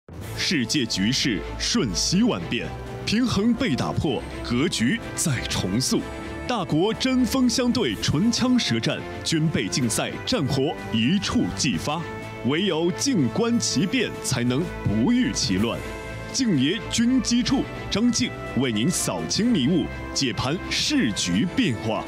世界局势瞬息万变，平衡被打破，格局再重塑。大国针锋相对，唇枪舌战，军备竞赛，战火一触即发。唯有静观其变，才能不遇其乱。静爷军机处张静为您扫清迷雾，解盘世局变化。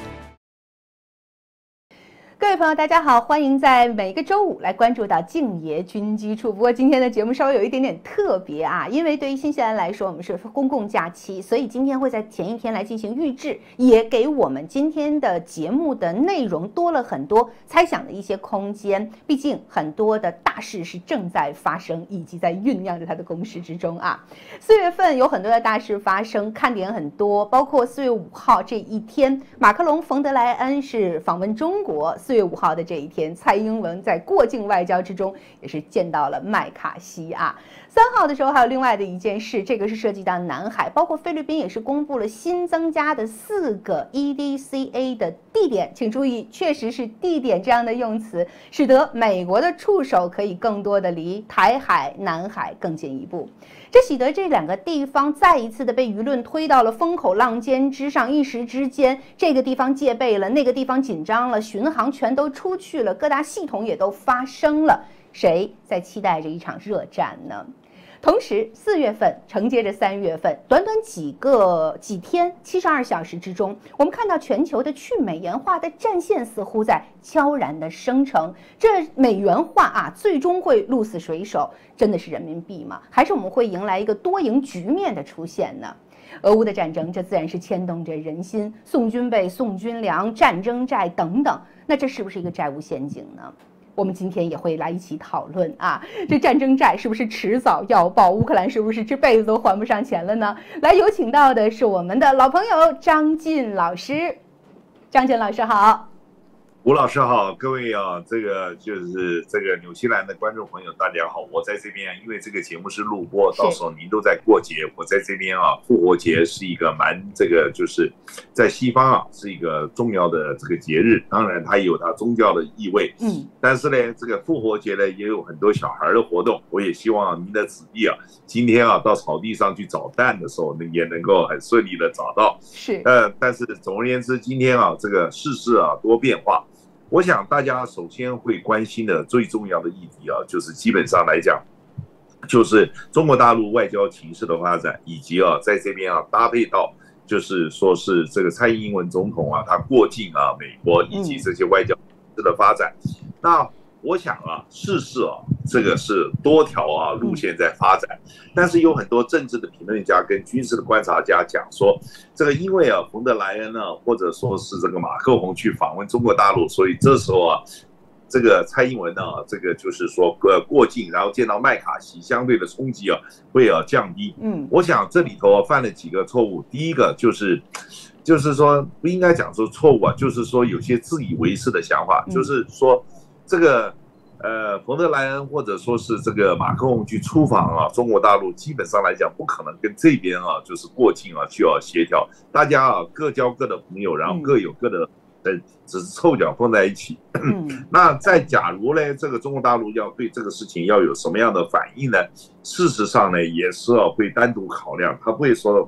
各位朋友，大家好，欢迎在每一个周五来关注到静爷军机处。不过今天的节目稍微有一点点特别啊，因为对于新西兰来说，我们是公共假期，所以今天会在前一天来进行预制，也给我们今天的节目的内容多了很多猜想的一些空间。毕竟很多的大事是正在发生，以及在酝酿着它的攻势之中啊。4月份有很多的大事发生，看点很多，包括4月5号这一天，马克龙、冯德莱恩是访问中国。4月5号的这一天，蔡英文在过境外交之中也是见到了麦卡锡啊。3号的时候还有另外的一件事，这个是涉及到南海，包括菲律宾也是公布了新增加的4个 EDCA 的地点，请注意，确实是地点这样的用词，使得美国的触手可以更多的离台海、南海更进一步。这使得这两个地方再一次的被舆论推到了风口浪尖之上，一时之间，这个地方戒备了，那个地方紧张了，巡航全都出去了，各大系统也都发生了，谁在期待着一场热战呢？同时，4月份承接着3月份，短短几天72小时之中，我们看到全球的去美元化的战线似乎在悄然的生成。这美元化啊，最终会鹿死谁手？真的是人民币吗？还是我们会迎来一个多赢局面的出现呢？俄乌的战争，这自然是牵动着人心，送军备、送军粮、战争债等等，那这是不是一个债务陷阱呢？我们今天也会来一起讨论啊，这战争债是不是迟早要报？乌克兰是不是这辈子都还不上钱了呢？来，有请到的是我们的老朋友张晋老师。张晋老师好。 吴老师好，各位啊，这个就是这个纽西兰的观众朋友，大家好。我在这边，因为这个节目是录播，到时候您都在过节，我在这边啊，复活节是一个这个就是在西方啊是一个重要的这个节日，当然它也有它宗教的意味，但是呢，这个复活节呢也有很多小孩的活动，我也希望您的子弟啊，今天啊到草地上去找蛋的时候呢，也能够很顺利的找到。 是， 但是总而言之，今天啊这个世事啊多变化。我想大家首先会关心的最重要的议题啊，就是基本上来讲，就是中国大陆外交情势的发展，以及啊在这边啊搭配到就是说是这个蔡英文总统啊他过境啊美国以及这些外交的发展。那我想啊，世事啊，这个是多条啊路线在发展，但是有很多政治的评论家跟军事的观察家讲说，这个因为啊冯德莱恩呢，或者说是这个马克宏去访问中国大陆，所以这时候啊，这个蔡英文呢，这个就是说过境，然后见到麦卡锡，相对的冲击啊会降低。我想这里头犯了几个错误，第一个就是说不应该讲说错误啊，就是说有些自以为是的想法，就是说。这个冯德莱恩或者说是这个马克宏去出访啊中国大陆，基本上来讲不可能跟这边啊就是过境啊去协调，大家啊各交各的朋友，然后各有各的只是凑巧放在一起。那假如呢这个中国大陆要对这个事情要有什么样的反应呢？事实上呢也是会单独考量，他不会说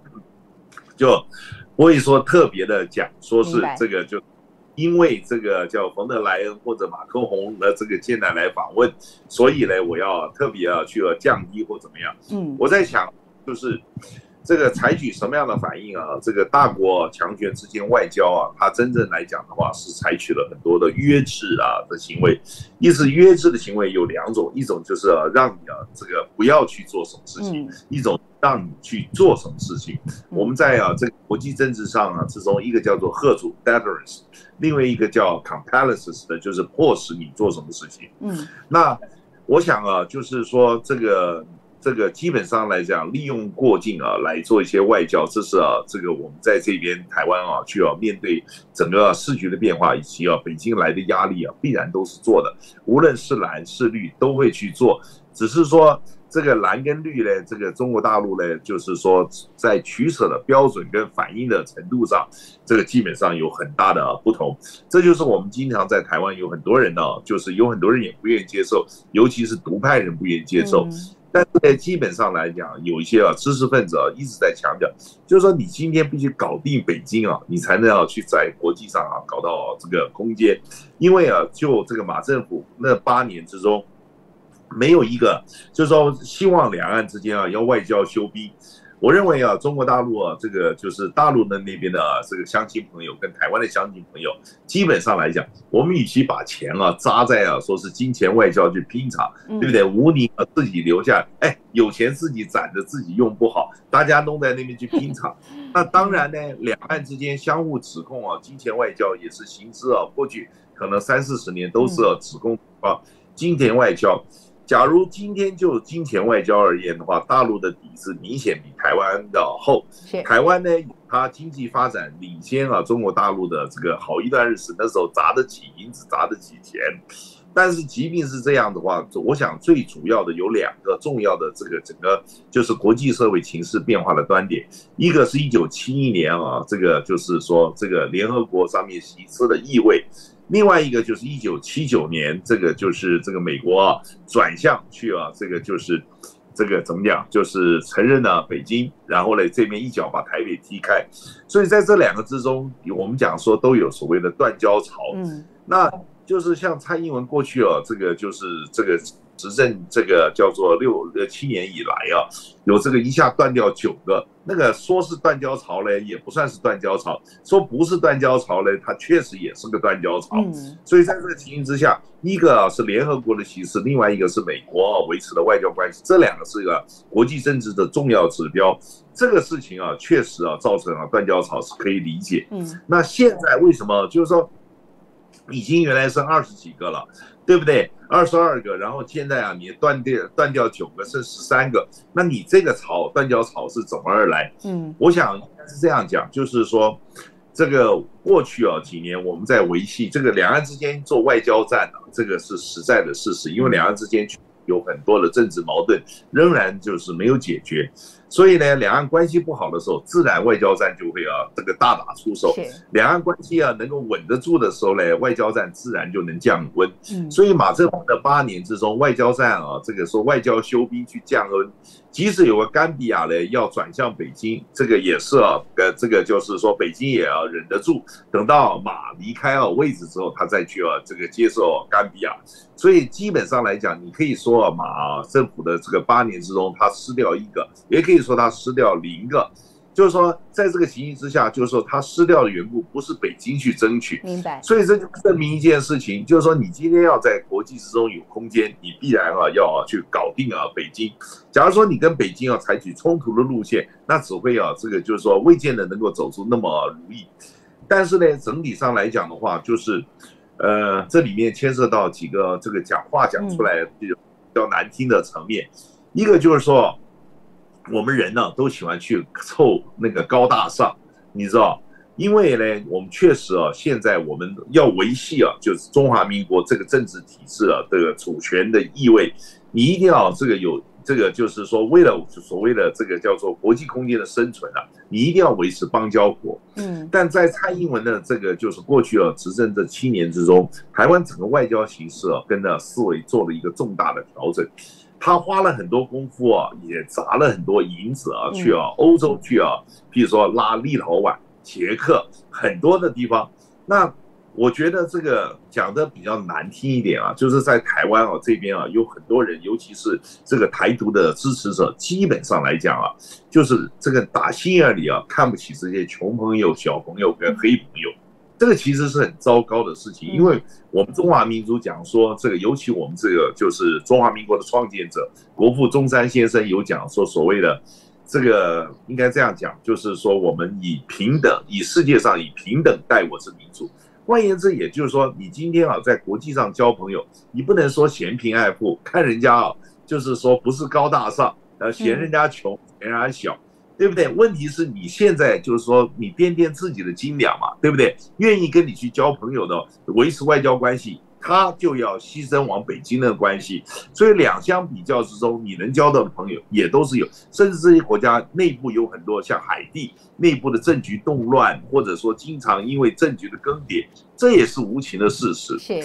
特别的讲说是这个就。因为这个叫冯德莱恩或者马克宏的这个现在来访问，所以呢，我要特别去降低或怎么样。我在想，就是这个采取什么样的反应啊？这个大国强权之间外交啊，它真正来讲的话，是采取了很多的约制啊的行为。意思约制的行为有2种，一种就是让你这个不要去做什么事情，一种让你去做什么事情。我们在这个国际政治上啊，之中一个叫做吓阻 deterrence， 另外一个叫 compellence 的，就是迫使你做什么事情。那我想啊，就是说这个基本上来讲，利用过境啊来做一些外交，这是这个我们在这边台湾啊去面对整个世局的变化以及北京来的压力啊，必然都是做的，无论是蓝是绿都会去做，只是说这个蓝跟绿呢，这个中国大陆呢，就是说在取舍的标准跟反应的程度上，这个基本上有很大的不同。这就是我们经常在台湾有很多人呢，就是有很多人也不愿意接受，尤其是独派人不愿意接受。 但是呢，基本上来讲，有一些知识分子一直在强调，就是说你今天必须搞定北京你才能去在国际上搞到这个空间，因为就这个马政府那8年之中，没有一个就是说希望两岸之间要外交休兵。我认为中国大陆这个就是大陆的那边的这个乡亲朋友跟台湾的乡亲朋友，基本上来讲，我们与其把钱扎在说是金钱外交去拼场，对不对？无宁自己留下，有钱自己攒着自己用不好，大家都在那边去拼场。那当然呢，两岸之间相互指控金钱外交也是行之过去可能30-40年都是指控金钱外交。假如今天就金钱外交而言的话，大陆的底子明显比台湾的厚。台湾呢，它经济发展领先中国大陆的这个好一段日子，那时候砸得起银子，砸得起钱。但是即便是这样的话，我想最主要的有2个重要的这个整个就是国际社会情势变化的端点，一个是1971年这个就是说这个联合国上面席次的意味。另外一个就是1979年，这个就是这个美国转向去这个就是这个怎么讲，就是承认了北京，然后呢这边一脚把台北踢开，所以在这2个之中，我们讲说都有所谓的断交潮。那就是像蔡英文过去这个就是这个执政这个叫做7年以来有这个一下断掉9个，那个说是断交潮呢，也不算是断交潮；说不是断交潮呢，它确实也是个断交潮。所以在这个情形之下，一个是联合国的席次，另外一个是美国维持的外交关系，这2个是一个国际政治的重要指标。这个事情确实造成断交潮是可以理解。那现在为什么就是说已经原来剩20几个了，对不对？22个，然后现在你断掉9个，剩13个，那你这个断交潮是怎么而来？我想应该是这样讲，就是说这个过去几年我们在维系这个两岸之间做外交战这个是实在的事实，因为两岸之间有很多的政治矛盾仍然就是没有解决，所以呢，两岸关系不好的时候，自然外交战就会这个大打出手。两岸关系能够稳得住的时候呢，外交战自然就能降温。所以马政府的8年之中，外交战这个说外交休兵去降温，即使有个甘比亚呢要转向北京，这个也是这个就是说北京也要忍得住，等到马离开位置之后，他再去这个接受甘比亚。所以基本上来讲，你可以说马政府的这个8年之中，他失掉1个，也可以说他失掉0个。就是说，在这个情形之下，就是说他失掉的缘故不是北京去争取， 明白？ 所以这就证明一件事情，就是说你今天要在国际之中有空间，你必然要去搞定北京。假如说你跟北京采取冲突的路线，那只会这个就是说未见得能够走出那么如意。但是呢，整体上来讲的话，就是这里面牵涉到几个这个讲出来比较难听的层面，一个就是说。我们人都喜欢去凑那个高大上，你知道？因为呢，我们确实现在我们要维系就是中华民国这个政治体制这个主权的意味，你一定要这个有这个就是说，为了所谓的这个叫做国际空间的生存你一定要维持邦交国。但在蔡英文的这个就是过去执政这7年之中，台湾整个外交形势跟着思维做了一个重大的调整。他花了很多功夫也砸了很多银子去欧洲去譬如说拉立陶宛、捷克很多的地方。那我觉得这个讲的比较难听一点就是在台湾这边有很多人，尤其是这个台独的支持者，基本上来讲就是这个打心眼里看不起这些穷朋友、小朋友跟黑朋友。这个其实是很糟糕的事情，因为我们中华民族讲说这个，尤其我们这个就是中华民国的创建者国父中山先生有讲说，所谓的这个应该这样讲，就是说我们以世界上以平等待我之民族。换言之，也就是说，你今天在国际上交朋友，你不能说嫌贫爱富，看人家就是说不是高大上，嫌人家穷，嫌人家小。对不对？问题是你现在就是说，你掂掂自己的斤两嘛，对不对？愿意跟你去交朋友的，维持外交关系，他就要牺牲往北京的关系。所以两相比较之中，你能交到的朋友也都是有，甚至这些国家内部有很多像海地内部的政局动乱，或者说经常因为政局的更迭，这也是无情的事实。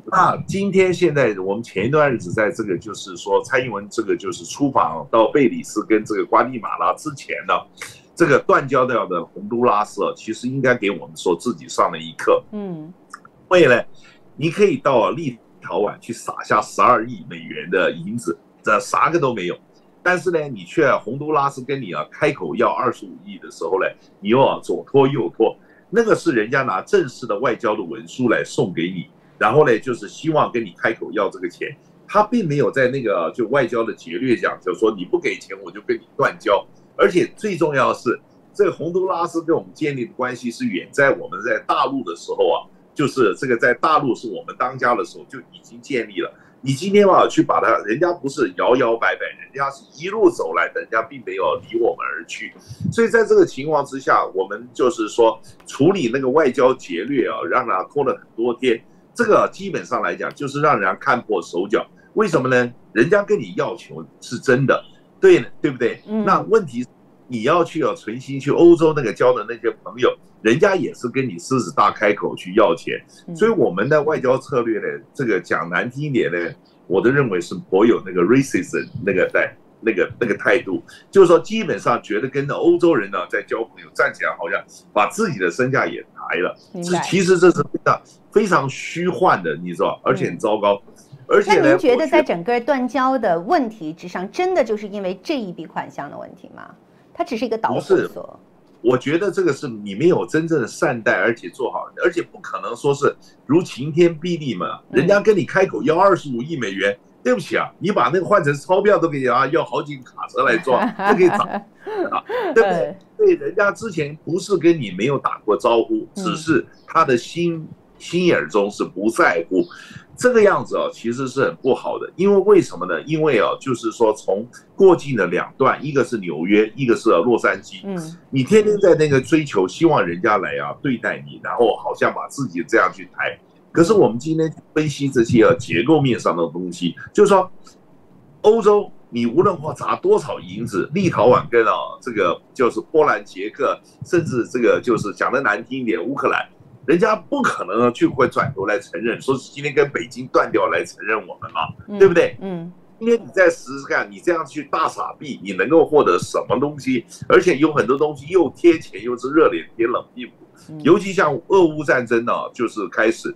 那今天现在我们前一段日子在这个就是说蔡英文这个就是出访到贝里斯跟这个瓜地马拉之前呢，这个断交掉的洪都拉斯其实应该给我们说自己上了一课。为了你可以到立陶宛去撒下12亿美元的银子，这啥个都没有。但是呢，你却洪都拉斯跟你开口要25亿的时候呢，你又左拖右拖，那个是人家拿正式的外交的文书来送给你，然后呢就是希望跟你开口要这个钱，他并没有在那个就外交的劫掠讲，就说你不给钱我就跟你断交。而且最重要的是，这个洪都拉斯跟我们建立的关系是远在我们在大陆的时候就是这个在大陆是我们当家的时候就已经建立了。你今天去把它，人家不是摇摇摆摆，人家是一路走来，人家并没有离我们而去。所以在这个情况之下，我们就是说处理那个外交劫掠让他拖了很多天，这个基本上来讲就是让人家看破手脚。为什么呢？人家跟你要求是真的，对不对？那问题是你要去存心去欧洲那个交的那些朋友，人家也是跟你狮子大开口去要钱。所以我们的外交策略呢，这个讲难听一点呢，我都认为是颇有那个 racism 那个态度，就是说基本上觉得跟欧洲人在交朋友，站起来好像把自己的身价也抬了，其实这是非常虚幻的，你知道，而且很糟糕。而且那您觉得在整个断交的问题之上，真的就是因为这一笔款项的问题吗？它只是一个导火索。 我觉得这个是你没有真正的善待，而且做好，而且不可能说是如晴天霹雳嘛，人家跟你开口要25亿美元，对不起你把那个换成钞票都可以要好几个卡车来装，都可以找对不对？对，人家之前不是跟你没有打过招呼，只是他的心眼中是不在乎。这个样子其实是很不好的，因为为什么呢？因为就是说从过境的两段，一个是纽约，一个是洛杉矶，你天天在那个追求，希望人家来对待你，然后好像把自己这样去抬。可是我们今天分析这些结构面上的东西，就是说欧洲你无论砸多少银子，立陶宛跟这个就是波兰、捷克，甚至这个就是讲得难听一点，乌克兰。人家不可能去会转头来承认，说是今天跟北京断掉来承认我们对不对？今天你再试试看，你这样去大撒币，你能够获得什么东西？而且有很多东西又贴钱，又是热脸贴冷屁股。尤其像俄乌战争就是开始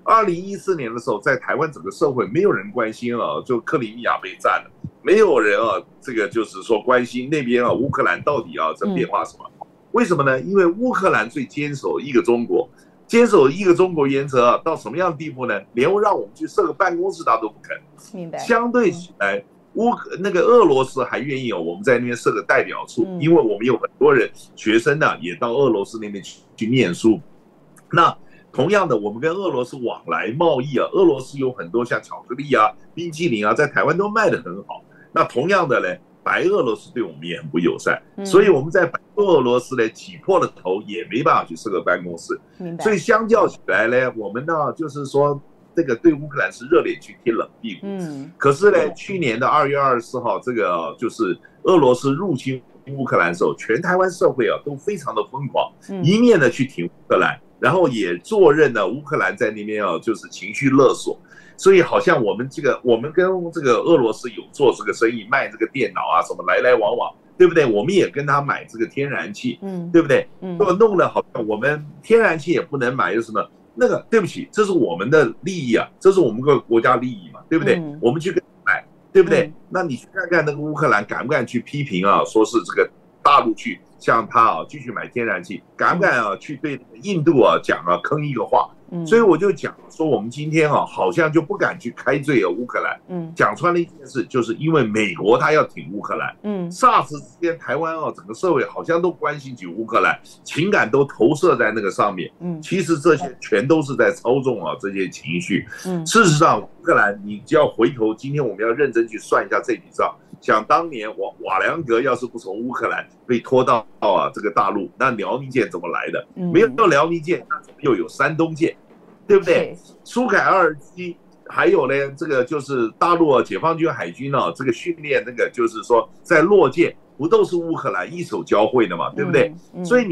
，2014年的时候，在台湾整个社会没有人关心就克里米亚被占了，没有人这个就是说关心那边乌克兰到底这变化什么？为什么呢？因为乌克兰最坚守一个中国。坚守一个中国原则到什么样的地步呢？连让我们去设个办公室他都不肯。 明白。 相对起来，那个俄罗斯还愿意我们在那边设个代表处，因为我们有很多人学生也到俄罗斯那边去念书。那同样的，我们跟俄罗斯往来贸易俄罗斯有很多像巧克力冰淇淋在台湾都卖得很好。那同样的呢，白俄罗斯对我们也很不友善，所以我们在白俄罗斯呢挤破了头也没办法去设个办公室。所以相较起来呢，我们就是说这个对乌克兰是热脸去贴冷屁股。可是呢，去年的2月24号，这个就是俄罗斯入侵乌克兰的时候，全台湾社会都非常的疯狂，一面的去挺乌克兰，然后也坐认了乌克兰在那边就是情绪勒索。所以好像我们跟这个俄罗斯有做这个生意，卖这个电脑什么来来往往，对不对？我们也跟他买这个天然气，对不对？弄得好像我们天然气也不能买，有什么那个？对不起，这是我们的利益这是我们个国家利益嘛，对不对？我们去跟他买，对不对？那你去看看那个乌克兰敢不敢去批评说是这个大陆去向他继续买天然气，敢不敢去对印度讲坑一个话？所以我就讲说，我们今天好像就不敢去开罪乌克兰。讲穿了一件事，就是因为美国他要挺乌克兰。SARS 之间，台湾整个社会好像都关心起乌克兰，情感都投射在那个上面。其实这些全都是在操纵这些情绪。事实上，乌克兰你只要回头，今天我们要认真去算一下这笔账。想当年瓦良格要是不从乌克兰被拖到这个大陆，那辽宁舰怎么来的？没有辽宁舰，那怎么又有山东舰？对不对？苏凯27，还有呢，这个就是大陆解放军海军这个训练那个就是说在洛舰不都是乌克兰一手教会的嘛，对不对？所以你今天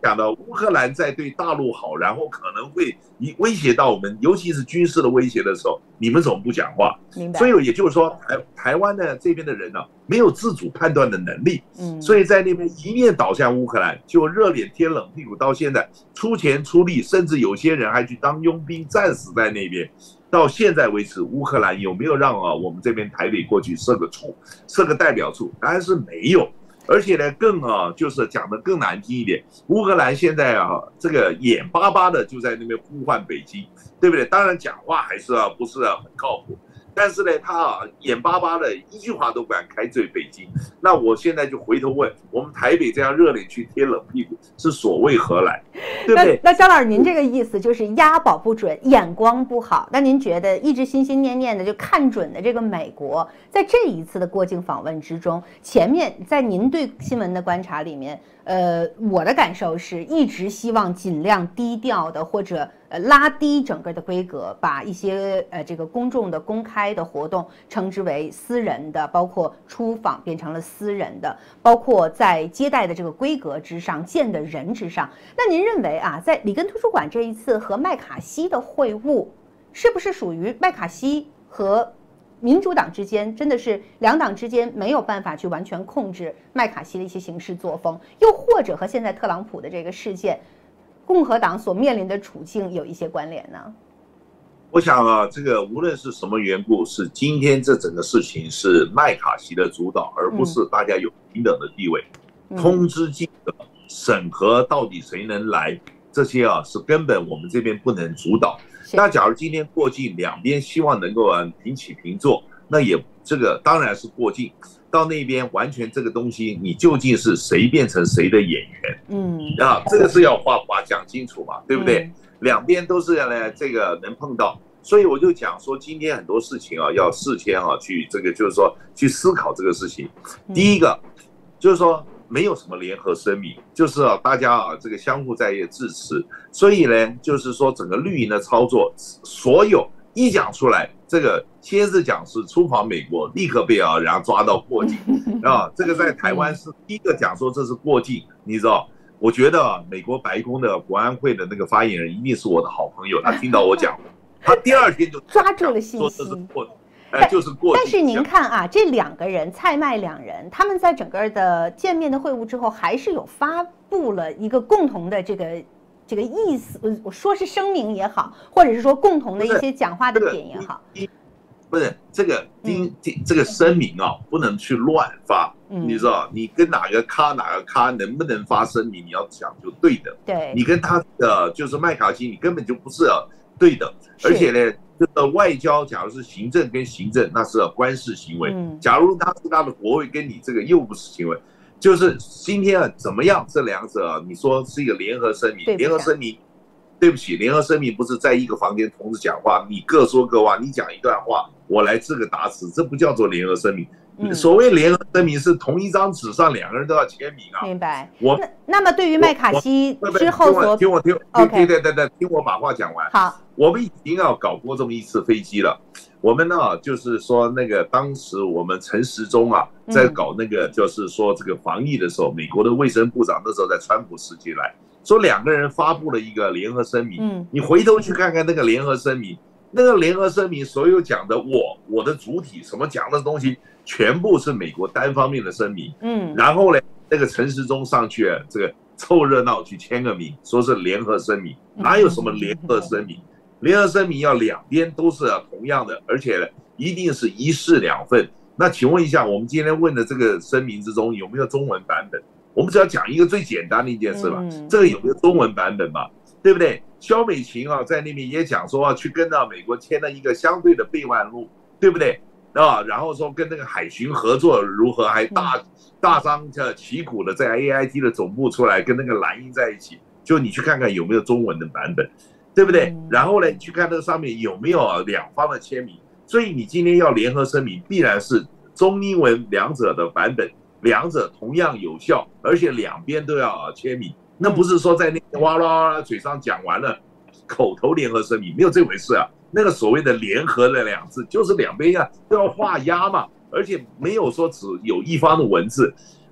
讲的乌克兰在对大陆好，然后可能会威胁到我们，尤其是军事的威胁的时候，你们怎么不讲话？所以也就是说，台湾的这边的人呢，没有自主判断的能力，所以在那边一面倒向乌克兰，就热脸贴冷屁股，到现在出钱出力，甚至有些人还去当佣兵，战死在那边。到现在为止，乌克兰有没有让我们这边台北过去设个代表处？当然是没有。而且呢，就是讲的更难听一点，乌克兰现在这个眼巴巴的就在那边呼唤北京，对不对？当然讲话还是不是很靠谱，但是呢，他眼巴巴的一句话都不敢开罪北京。那我现在就回头问，我们台北这样热脸去贴冷屁股，是所谓何来？对不对？ 那焦老师，您这个意思就是押宝不准，眼光不好。那您觉得一直心心念念的就看准的这个美国，在这一次的过境访问之中，前面在您对新闻的观察里面，我的感受是一直希望尽量低调的，或者拉低整个的规格，把一些这个公众的公开的活动称之为私人的，包括出访变成了私人的，包括在接待的这个规格之上，见的人之上。那您认为在里根图书馆这一次和麦卡锡的会晤，是不是属于麦卡锡和民主党之间真的是两党之间没有办法去完全控制麦卡锡的一些行事作风，又或者和现在特朗普的这个事件，共和党所面临的处境有一些关联呢？ 我想这个无论是什么缘故，是今天这整个事情是麦卡锡的主导，而不是大家有平等的地位。通知记者、审核到底谁能来，这些是根本我们这边不能主导。那假如今天过境，两边希望能够平起平坐，那也这个当然是过境。到那边完全这个东西，你究竟是谁变成谁的演员？这个是要把讲清楚嘛，对不对？两边都是这个能碰到，所以我就讲说，今天很多事情要事先去这个就是说去思考这个事情。第一个就是说没有什么联合声明，就是大家这个相互在支持，所以呢就是说整个绿营的操作，所有一讲出来，这个先是讲是出访美国，立刻被然后抓到过境这个在台湾是第一个讲说这是过境，你知道？我觉得美国白宫的国安会的那个发言人一定是我的好朋友，他听到我讲，他第二天就抓住了信息， 说这是过境。就是过境。 但是您看这两个人蔡麦两人，他们在整个的见面的会晤之后，还是有发布了一个共同的这个意思，我说是声明也好，或者是说共同的一些讲话的点也好。 不是这个声明不能去乱发，你知道？你跟哪个咖能不能发声明，你要讲就对的。 对， 你跟他的就是麦卡锡，你根本就不是对的。而且呢，这个外交，假如是行政跟行政，那是官事行为。假如他是他的国会，跟你这个又不是行为，就是今天怎么样？这两者你说是一个联合声明，联合声明。对不起，联合声明不是在一个房间同时讲话，你各说各话，你讲一段话，我来这个答词，这不叫做联合声明。所谓联合声明是同一张纸上两个人都要签名明白。那么对于麦卡锡之后所听我听我把话讲完。 好， 我们已经搞过这么一次飞机了。我们呢，就是说那个当时我们陈时中在搞那个就是说这个防疫的时候，美国的卫生部长那时候在川普时期来。说两个人发布了一个联合声明，你回头去看看那个联合声明，那个联合声明所有讲的我的主体什么讲的东西，全部是美国单方面的声明，然后呢，那个陈时中上去这个凑热闹去签个名，说是联合声明，哪有什么联合声明？联合声明要两边都是同样的，而且呢，一定是一式两份。那请问一下，我们今天问的这个声明之中有没有中文版本？我们只要讲一个最简单的一件事吧，这个有没有中文版本嘛？对不对？萧美琴在那边也讲说去跟美国签了一个相对的备忘录，对不对？然后说跟那个海巡合作如何，还大张旗鼓的在 AIT 的总部出来跟那个蓝营在一起，就你去看看有没有中文的版本，对不对？然后呢，你去看那个上面有没有两方的签名。所以你今天要联合声明，必然是中英文两者的版本。两者同样有效，而且两边都要签名，那不是说在那边哇啦嘴上讲完了，口头联合声明没有这回事啊。那个所谓的联合的两字，就是两边都要画押嘛，而且没有说只有一方的文字。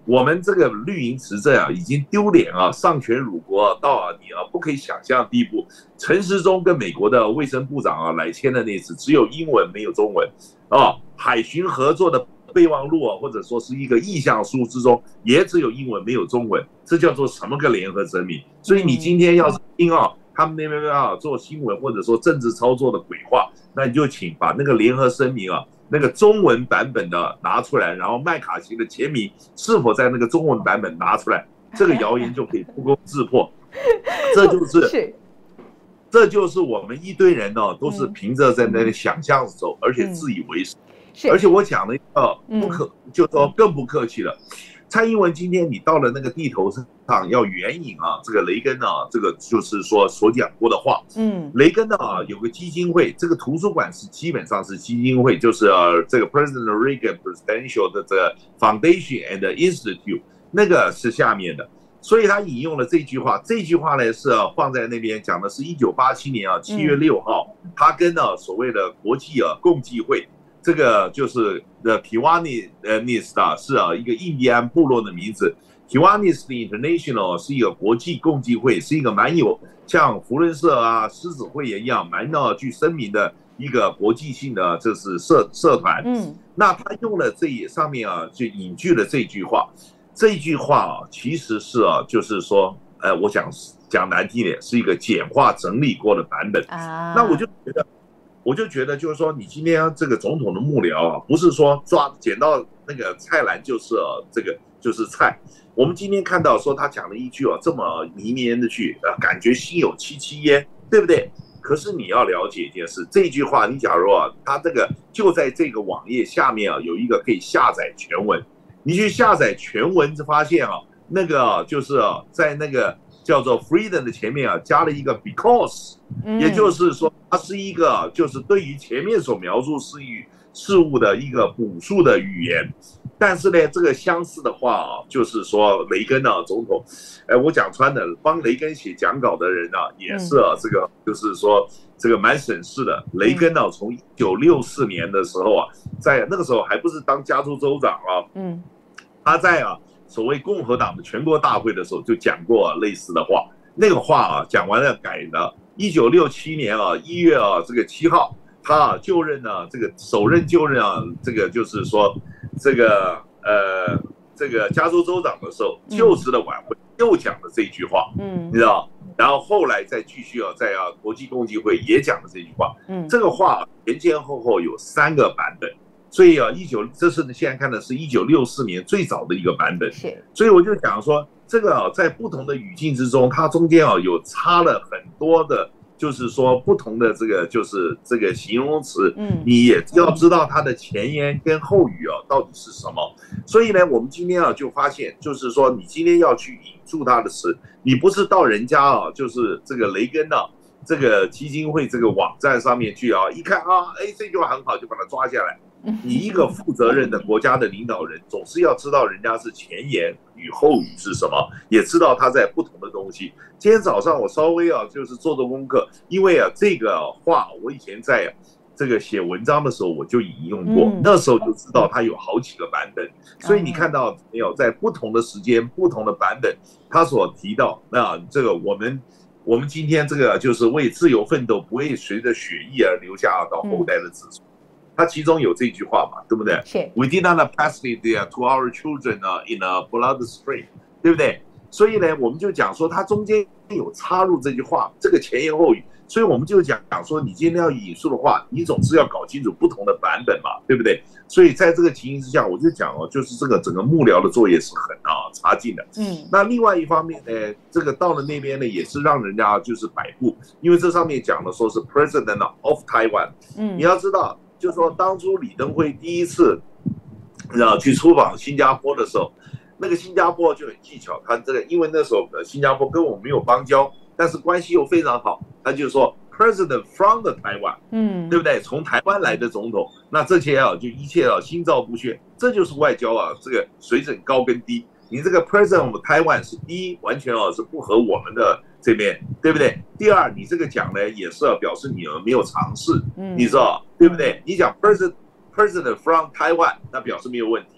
我们这个绿营执政啊，已经丢脸啊，丧权辱国到你不可以想象的地步。陈时中跟美国的卫生部长来签的那次，只有英文没有中文海巡合作的备忘录或者说是一个意向书之中，也只有英文没有中文，这叫做什么个联合声明？所以你今天要是听他们那边做新闻或者说政治操作的鬼话，那你就请把那个联合声明那个中文版本的拿出来，然后麦卡锡的签名是否在那个中文版本拿出来，这个谣言就可以不攻自破。这就是我们一堆人都是凭着在那里想象走，而且自以为是。而且我讲了一个就说更不客气了。蔡英文今天你到了那个地头上要援引这个雷根这个就是说所讲过的话。雷根有个基金会，这个图书馆是基本上是基金会，就是这个 President Reagan Presidential 的这个 Foundation and Institute 那个是下面的，所以他引用了这句话。这句话呢是放在那边讲的是1987年7月6号，他跟所谓的国际共济会。这个就是Kiwanis 是一个印第安部落的名字。Kiwanis International 是一个国际共济会，是一个蛮有像福伦社狮子会一样蛮具声名的一个国际性的就是社团。那他用了这上面就引据了这句话。这句话其实是就是说我讲难听点，是一个简化整理过的版本。那我就觉得就是说，你今天这个总统的幕僚不是说捡到那个菜篮就是这个就是菜。我们今天看到说他讲了一句这么迷绵的句，感觉心有戚戚焉，对不对？可是你要了解一件事，这句话你假如他这个就在这个网页下面有一个可以下载全文，你去下载全文就发现那个就是在那个叫做 freedom 的前面加了一个 because，也就是说它是一个就是对于前面所描述事物的一个补述的语言。但是呢，这个相似的话就是说雷根总统，我讲穿了，帮雷根写讲稿的人也是这个就是说这个蛮省事的。雷根从1964年的时候在那个时候还不是当加州州长他在所谓共和党的全国大会的时候就讲过类似的话。那个话讲完了改了。1967年1月这个7号，他就任这个首任就任这个就是说这个加州州长的时候，就职的晚会又讲了这句话，你知道？然后后来再继续在国际共济会也讲了这句话。这个话前前后后有3个版本。所以这是现在看的是1964年最早的一个版本。所以我就讲说，这个在不同的语境之中，它中间有插了很多的，就是说不同的这个就是这个形容词，你也要知道它的前言跟后语到底是什么。所以呢，我们今天就发现，就是说你今天要去引注它的词，你不是到人家就是这个雷根这个基金会这个网站上面去一看这句话很好，就把它抓下来。你一个负责任的国家的领导人，总是要知道人家是前言与后语是什么，也知道他在不同的东西。今天早上我稍微就是做功课，因为这个话我以前在这个写文章的时候我就引用过，那时候就知道它有好几个版本。所以你看到没有，在不同的时间、不同的版本，他所提到这个我们今天这个就是为自由奋斗，不会随着血液而留下到后代的子孙。它其中有这句话嘛，对不对？ 是 We did not pass it to our children in a blood spring， 对不对？所以呢，我们就讲说它中间有插入这句话，这个前言后语。所以我们就讲说，你今天要引述的话，你总是要搞清楚不同的版本嘛，对不对？所以在这个情形之下，我就讲就是这个整个幕僚的作业是很差劲的。那另外一方面呢，这个到了那边呢，也是让人家就是摆布，因为这上面讲的说是 President of Taiwan。你要知道。就是说，当初李登辉第一次去出访新加坡的时候，那个新加坡就很技巧，他这个因为那时候新加坡跟我们没有邦交，但是关系又非常好，他就说 President from the Taiwan，对不对？从台湾来的总统，那这些就一切心照不宣，这就是外交这个水准高跟低。你这个 President of Taiwan 是第一，完全是不合我们的这边，对不对？第二，你这个讲呢也是表示你没有尝试，你知道对不对？你讲 President from Taiwan， 那表示没有问题。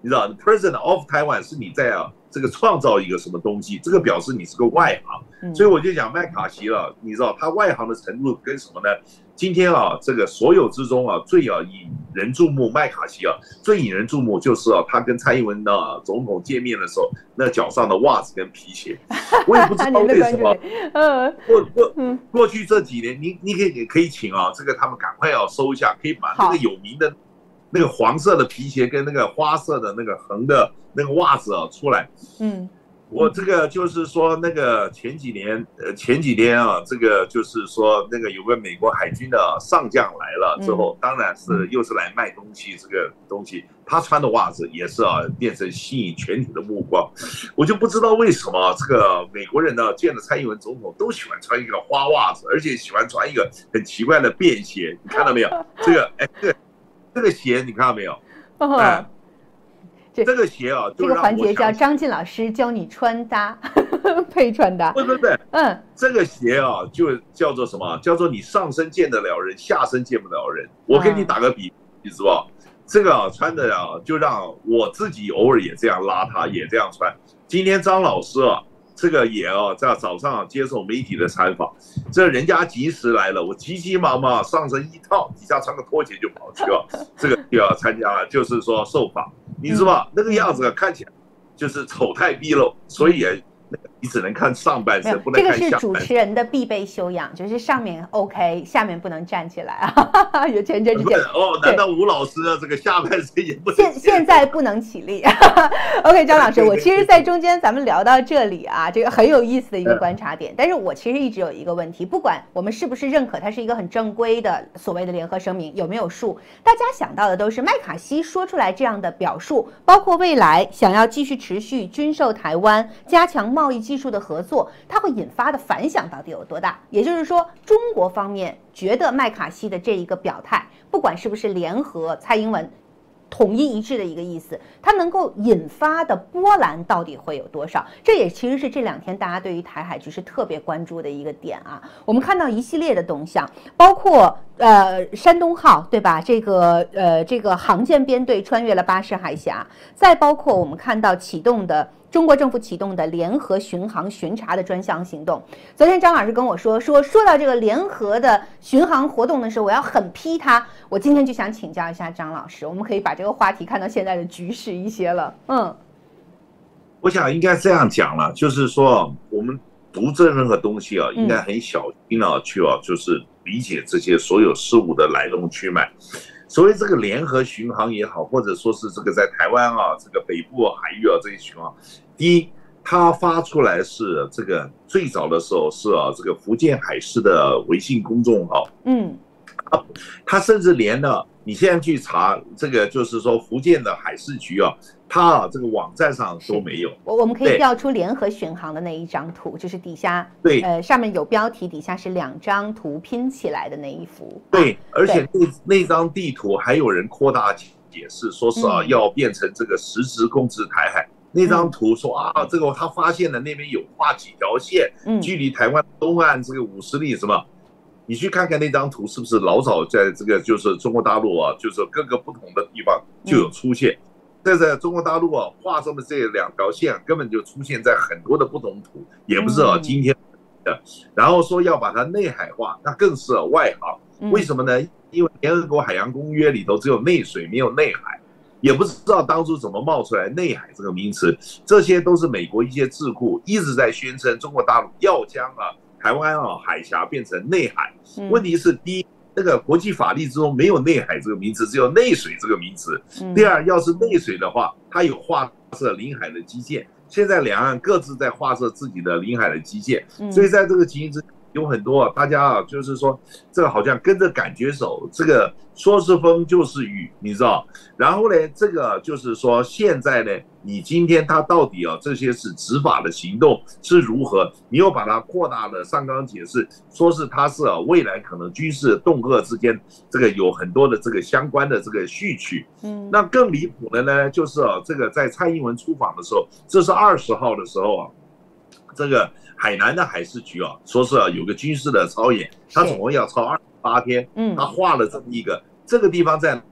你知道 ，President of Taiwan 是你在这个创造一个什么东西，这个表示你是个外行。所以我就讲麦卡锡了，你知道他外行的程度跟什么呢？今天这个所有之中最引人注目，麦卡锡最引人注目就是他跟蔡英文总统见面的时候，那脚上的袜子跟皮鞋，我也不知道为什么。过去这几年，你可以请这个他们赶快收一下，可以把那个有名的那个黄色的皮鞋跟那个花色的那个横的那个袜子出来。我这个就是说，那个前几天这个就是说，那个有个美国海军的上将来了之后，当然是又是来卖东西，这个东西他穿的袜子也是变成吸引全体的目光。我就不知道为什么这个美国人呢，见了蔡英文总统都喜欢穿一个花袜子，而且喜欢穿一个很奇怪的便鞋，你看到没有？这个鞋你看到没有？这个鞋这个环节叫张晋老师教你穿搭，配穿搭。 不，这个鞋就叫做什么？叫做你上身见得了人，下身见不了人。我跟你打个比，你知道这个穿的就让我自己偶尔也这样邋遢，也这样穿。今天张老师这个也在早上接受媒体的采访，这人家及时来了，我急急忙忙上身一套，底下穿个拖鞋就跑去这个要参加，就是说受访。你知道那个样子看起来就是丑态毕露，所以你只能看上半身，不能看下半身。 这个是主持人的必备修养，就是上面 OK， 下面不能站起来有前车之鉴。 难道吴老师这个下半身也不能？ 现在不能起立。OK， 张老师，我其实，在中间咱们聊到这里这个很有意思的一个观察点。但是我其实一直有一个问题，不管我们是不是认可它是一个很正规的所谓的联合声明，有没有数，大家想到的都是麦卡锡说出来这样的表述，包括未来想要继续持续军售台湾，加强贸易技术的合作，它会引发的反响到底有多大？也就是说，中国方面觉得麦卡锡的这一个表态，不管是不是联合蔡英文统一一致的一个意思，它能够引发的波澜到底会有多少？这也其实是这2天大家对于台海局势特别关注的一个点我们看到一系列的动向，包括山东号对吧？这个航舰编队穿越了巴士海峡，再包括我们看到中国政府启动的联合巡航巡查的专项行动。昨天张老师跟我说到这个联合的巡航活动的时候，我要狠批他。我今天就想请教一下张老师，我们可以把这个话题看到现在的局势一些了。 我想应该这样讲了，就是说我们读这任何东西应该很小心去就是理解这些所有事物的来龙去脉。所谓这个联合巡航也好，或者说是这个在台湾这个北部海域这些巡航，第一，它发出来是这个最早的时候是这个福建海事的微信公众号，它甚至连你现在去查这个就是说福建的海事局它这个网站上都没有。 我们可以调出联合巡航的那一张图，就是底下上面有标题，底下是2张图拼起来的那一幅。 对，而且那张地图还有人扩大解释，说是要变成这个实质控制台海。那张图说这个他发现的那边有画几条线，距离台湾东岸这个50里什么。你去看看那张图，是不是老早在这个就是中国大陆就是各个不同的地方就有出现？在中国大陆画这么这2条线，根本就出现在很多的不同图，也不是今天的。然后说要把它内海化，那更是外行。为什么呢？因为联合国海洋公约里头只有内水没有内海，也不知道当初怎么冒出来内海这个名词。这些都是美国一些智库一直在宣称中国大陆要将台湾海峡变成内海。问题是第一，那个国际法律之中没有内海这个名词，只有内水这个名词。第二，要是内水的话，它有划设领海的基线，现在两岸各自在划设自己的领海的基线，所以在这个情形之下，有很多大家就是说这个好像跟着感觉走，这个说是风就是雨，你知道。然后呢，这个就是说现在呢，你今天它到底这些是执法的行动是如何？你又把它扩大了，上纲解释，说是它是未来可能军事恫吓之间，这个有很多的这个相关的这个序曲。那更离谱的呢，就是这个在蔡英文出访的时候，这是20号的时候这个海南的海事局说是有个军事的操演，他总共要操28天。他画了这么一个，这个地方在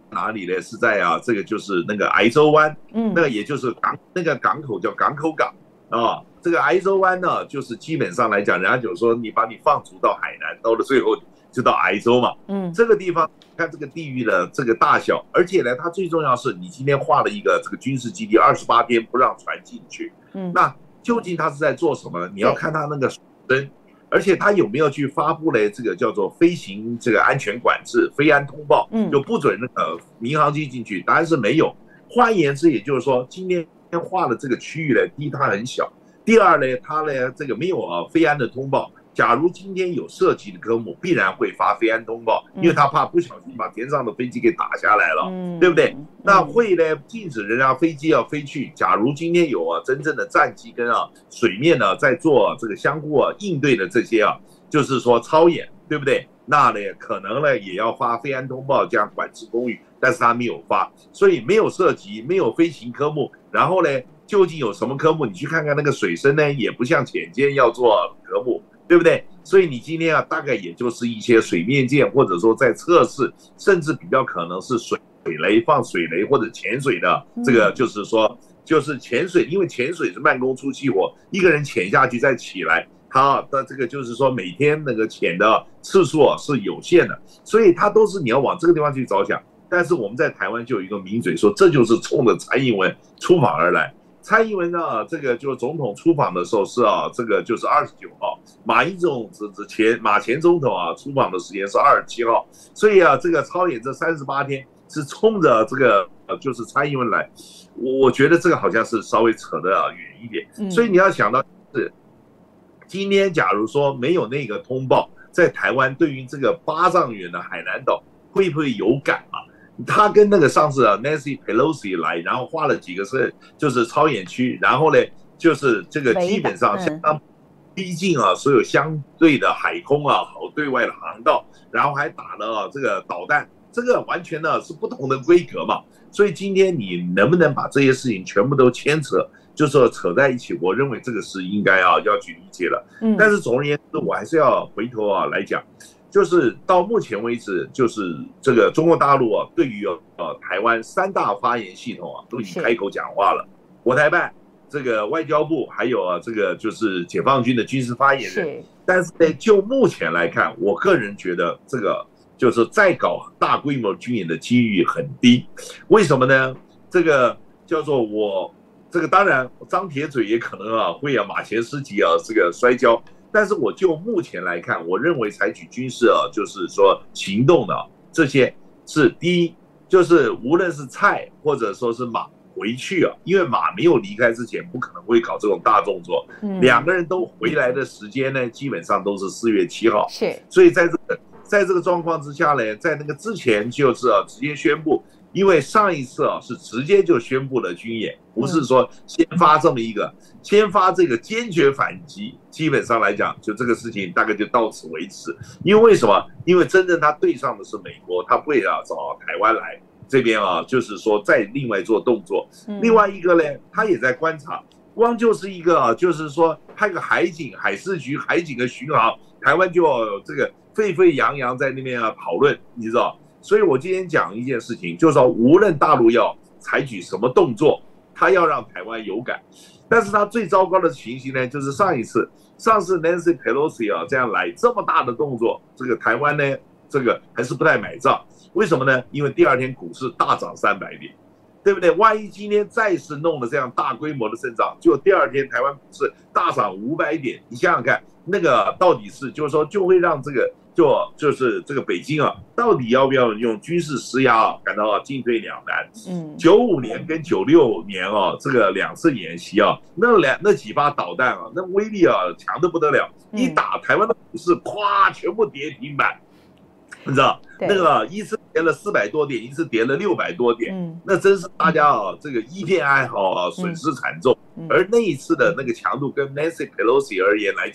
哪里呢？是在这个就是那个癌州湾，那个也就是那个港口叫港口港啊。这个癌州湾呢，就是基本上来讲，人家就说你把你放逐到海南，到了最后就到癌州嘛。这个地方看这个地域的这个大小，而且呢，它最重要是你今天划了一个这个军事基地，28天不让船进去。那究竟它是在做什么呢？你要看它那个水深。而且他有没有去发布了这个叫做飞行这个安全管制、飞安通报，就不准那个民航机进去？答案是没有。换言之，也就是说，今天划的这个区域呢，第一它很小，第二呢，它呢这个没有飞安的通报。假如今天有涉及的科目，必然会发飞安通报，因为他怕不小心把天上的飞机给打下来了，对不对？那会呢禁止人家飞机要飞去。假如今天有真正的战机跟水面呢在做这个相互应对的这些就是说操演，对不对？那呢可能呢也要发飞安通报这样管制公寓，但是他没有发，所以没有涉及，没有飞行科目。然后呢，究竟有什么科目？你去看看那个水深呢，也不像潜舰要做科目。对不对？所以你今天大概也就是一些水面舰，或者说在测试，甚至比较可能是水雷放水雷或者潜水的这个，就是说就是潜水，因为潜水是慢工出细活，一个人潜下去再起来，他的这个就是说每天那个潜的次数是有限的，所以他都是你要往这个地方去着想。但是我们在台湾就有一个名嘴说，这就是冲着蔡英文出访而来。蔡英文呢，这个就是总统出访的时候是这个就是29号，马前总统出访的时间是27号，所以这个操演这38天是冲着这个就是蔡英文来，我觉得这个好像是稍微扯得远一点，所以你要想到是今天假如说没有那个通报，在台湾对于这个8丈远的海南岛会不会有感啊？他跟那个上次Nancy Pelosi 来，然后画了几个就是操演区，然后呢就是这个基本上相当逼近所有相对的海空好对外的航道，然后还打了这个导弹，这个完全呢是不同的规格嘛。所以今天你能不能把这些事情全部都牵扯，就是说扯在一起，我认为这个是应该要去理解了。但是总而言之，我还是要回头来讲。就是到目前为止，就是这个中国大陆对于台湾3大发言系统都已经开口讲话了，国台办、这个外交部，还有这个就是解放军的军事发言人。但是呢，就目前来看，我个人觉得这个就是再搞大规模军演的机遇很低。为什么呢？这个叫做这个当然张铁嘴也可能会马前失蹄这个摔跤。但是我就目前来看，我认为采取军事就是说行动的这些是第一，就是无论是蔡或者说是马回去因为马没有离开之前不可能会搞这种大动作，两个人都回来的时间呢，基本上都是4月7号，所以在这个状况之下呢，在那个之前就是直接宣布。因为上一次是直接就宣布了军演，不是说先发这么一个，先发这个坚决反击，基本上来讲，就这个事情大概就到此为止。因为什么？因为真正他对上的是美国，他不会找台湾来这边就是说再另外做动作。另外一个呢，他也在观察，光就是一个就是说派个海事局海警的巡航，台湾就这个沸沸扬扬在那边讨论，你知道。所以我今天讲一件事情，就是说无论大陆要采取什么动作，他要让台湾有感。但是他最糟糕的情形呢，就是上次 Nancy Pelosi 这样来这么大的动作，这个台湾呢这个还是不太买账。为什么呢？因为第二天股市大涨300点，对不对？万一今天再是弄了这样大规模的上涨，就第二天台湾股市大涨500点，你想想看，那个到底是就是说就会让这个就是这个北京到底要不要用军事施压感到进退两难。95年跟96年这个2次演习那几发导弹那威力强得不得了，一打台湾的股市咵全部跌停板，你知道那个一次跌了400多点，一次跌了600多点，那真是大家这个一片哀嚎损失惨重。而那一次的那个强度跟 Nancy Pelosi 而言来讲，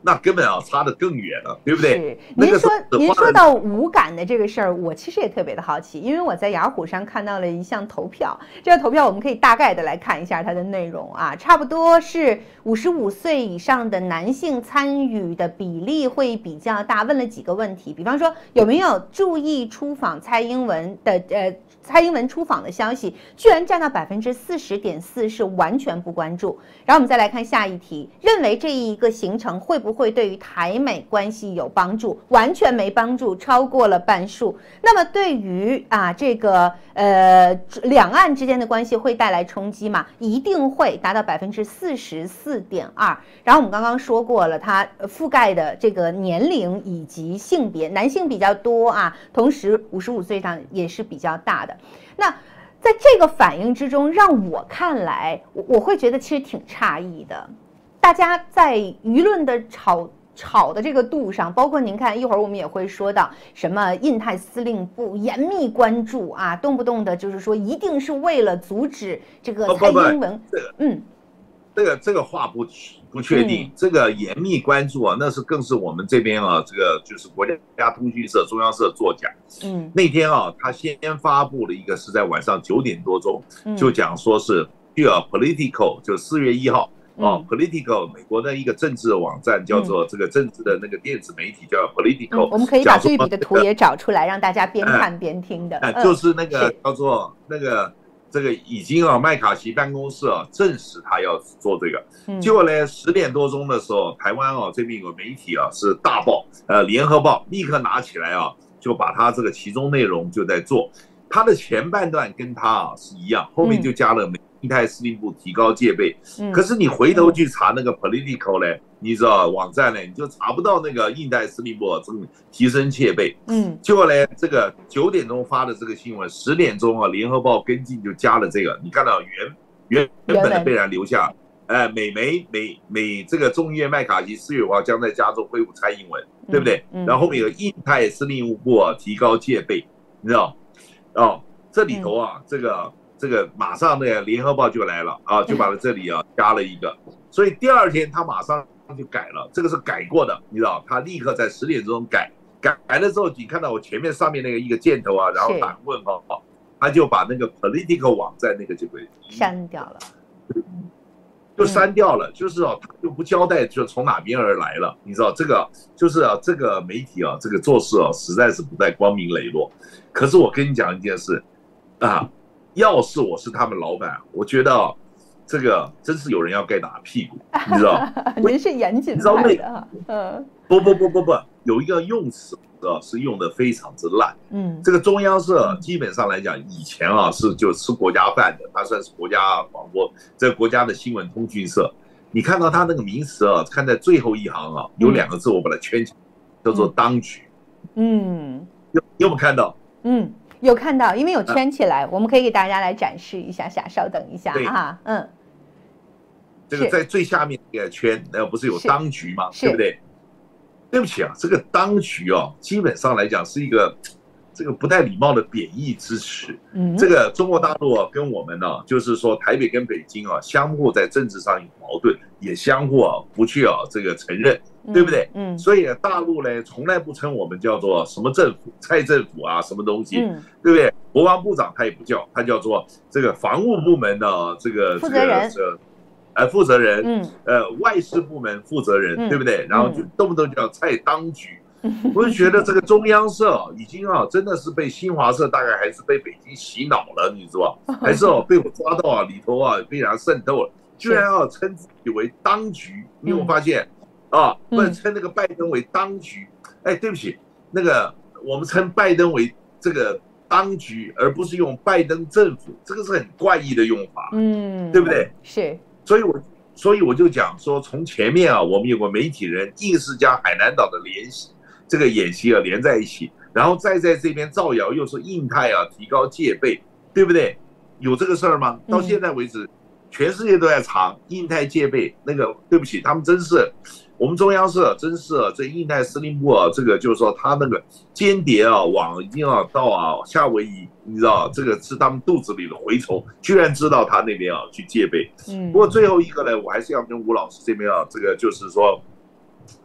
那根本差得更远了，对不对？ 是，您说到无感的这个事儿，我其实也特别的好奇，因为我在雅虎上看到了一项投票，这个投票我们可以大概的来看一下它的内容啊，差不多是55岁以上的男性参与的比例会比较大，问了几个问题，比方说有没有注意出访蔡英文出访的消息，居然占到40.4%，是完全不关注。然后我们再来看下一题，认为这一个行程会不会对于台美关系有帮助？完全没帮助，超过了半数。那么对于这个两岸之间的关系会带来冲击吗？一定会，达到44.2%。然后我们刚刚说过了，它覆盖的这个年龄以及性别，男性比较多啊，同时55岁以上也是比较大的。那在这个反应之中，让我看来，我会觉得其实挺诧异的。大家在舆论的吵的这个度上，包括您看，一会儿我们也会说到什么印太司令部严密关注啊，动不动的就是说一定是为了阻止这个蔡英文， 这个话不确定，这个严密关注那是更是我们这边这个就是国家通讯社、中央社作假。那天他先发布了一个是在晚上9点多钟，就讲说是Politico， 就4月1号Politico 美国的一个政治网站，叫做这个政治的那个电子媒体叫 Politico。 我们可以把对比的图也找出来，让大家边看边听的。 就是那个叫做那个。这个已经麦卡锡办公室证实他要做这个，结果呢10点多钟的时候，台湾这边有个媒体是大报，联合报立刻拿起来就把他这个其中内容就在做，他的前半段跟他是一样，后面就加了印太司令部提高戒备，可是你回头去查那个 Politico 呢，你知道网站呢，你就查不到那个印太司令部提升戒备。结果呢，这个9点钟发的这个新闻，10点钟联合报跟进就加了这个，你看到原本的被人留下，美这个众议院麦卡锡4月5号将在加州会晤蔡英文，对不对？然后后面有印太司令部提高戒备，你知道这里头这个马上那个联合报就来了就把这里加了一个，所以第二天他马上就改了，这个是改过的，你知道，他立刻在10点钟改了之后，你看到我前面上面那个一个箭头然后打问号，他就把那个 Political 网站那个就给删掉了， 就删掉了，就是他就不交代就从哪边而来了，你知道这个就是这个媒体这个做事实在是不太光明磊落。可是我跟你讲一件事要是我是他们老板，我觉得这个真是有人要该打屁股，你知道？ 您是严谨派的不，有一个用词是用的非常之烂。这个中央社基本上来讲，以前是就吃国家饭的，它算是国家广播，这个国家的新闻通讯社。你看到它那个名词看在最后一行有2个字，我把它圈起来，叫做当局。有没有看到？ 有看到，因为有圈起来，我们可以给大家来展示一下下，稍等一下这个在最下面那个圈，不是有当局吗？对不对？对不起这个当局基本上来讲是一个这个不太礼貌的贬义之词。这个中国大陆跟我们就是说台北跟北京相互在政治上有矛盾，也相互不去这个承认，对不对？所以大陆呢从来不称我们叫做什么政府，蔡政府什么东西，对不对？国防部长他也不叫，他叫做这个防务部门的这个负责人。 负责人，外事部门负责人，对不对？然后就动不动叫蔡当局，我就觉得这个中央社已经真的是被新华社大概还是被北京洗脑了，你知道吧？还是被我抓到里头被人渗透了，居然称自己为当局，你有没有发现不能称那个拜登为当局？对不起，那个我们称拜登为这个当局，而不是用拜登政府，这个是很怪异的用法，对不对？ 是。 所以我就讲说，从前面我们有个媒体人硬是将海南岛的这个演习连在一起，然后再在这边造谣，又说印太提高戒备，对不对？有这个事儿吗？到现在为止，全世界都在查印太戒备。那个对不起，他们真是我们中央社真是这印太司令部这个就是说他那个间谍网一定要到夏威夷，你知道这个是他们肚子里的蛔虫，居然知道他那边去戒备。不过最后一个呢，我还是要跟吴老师这边这个就是说，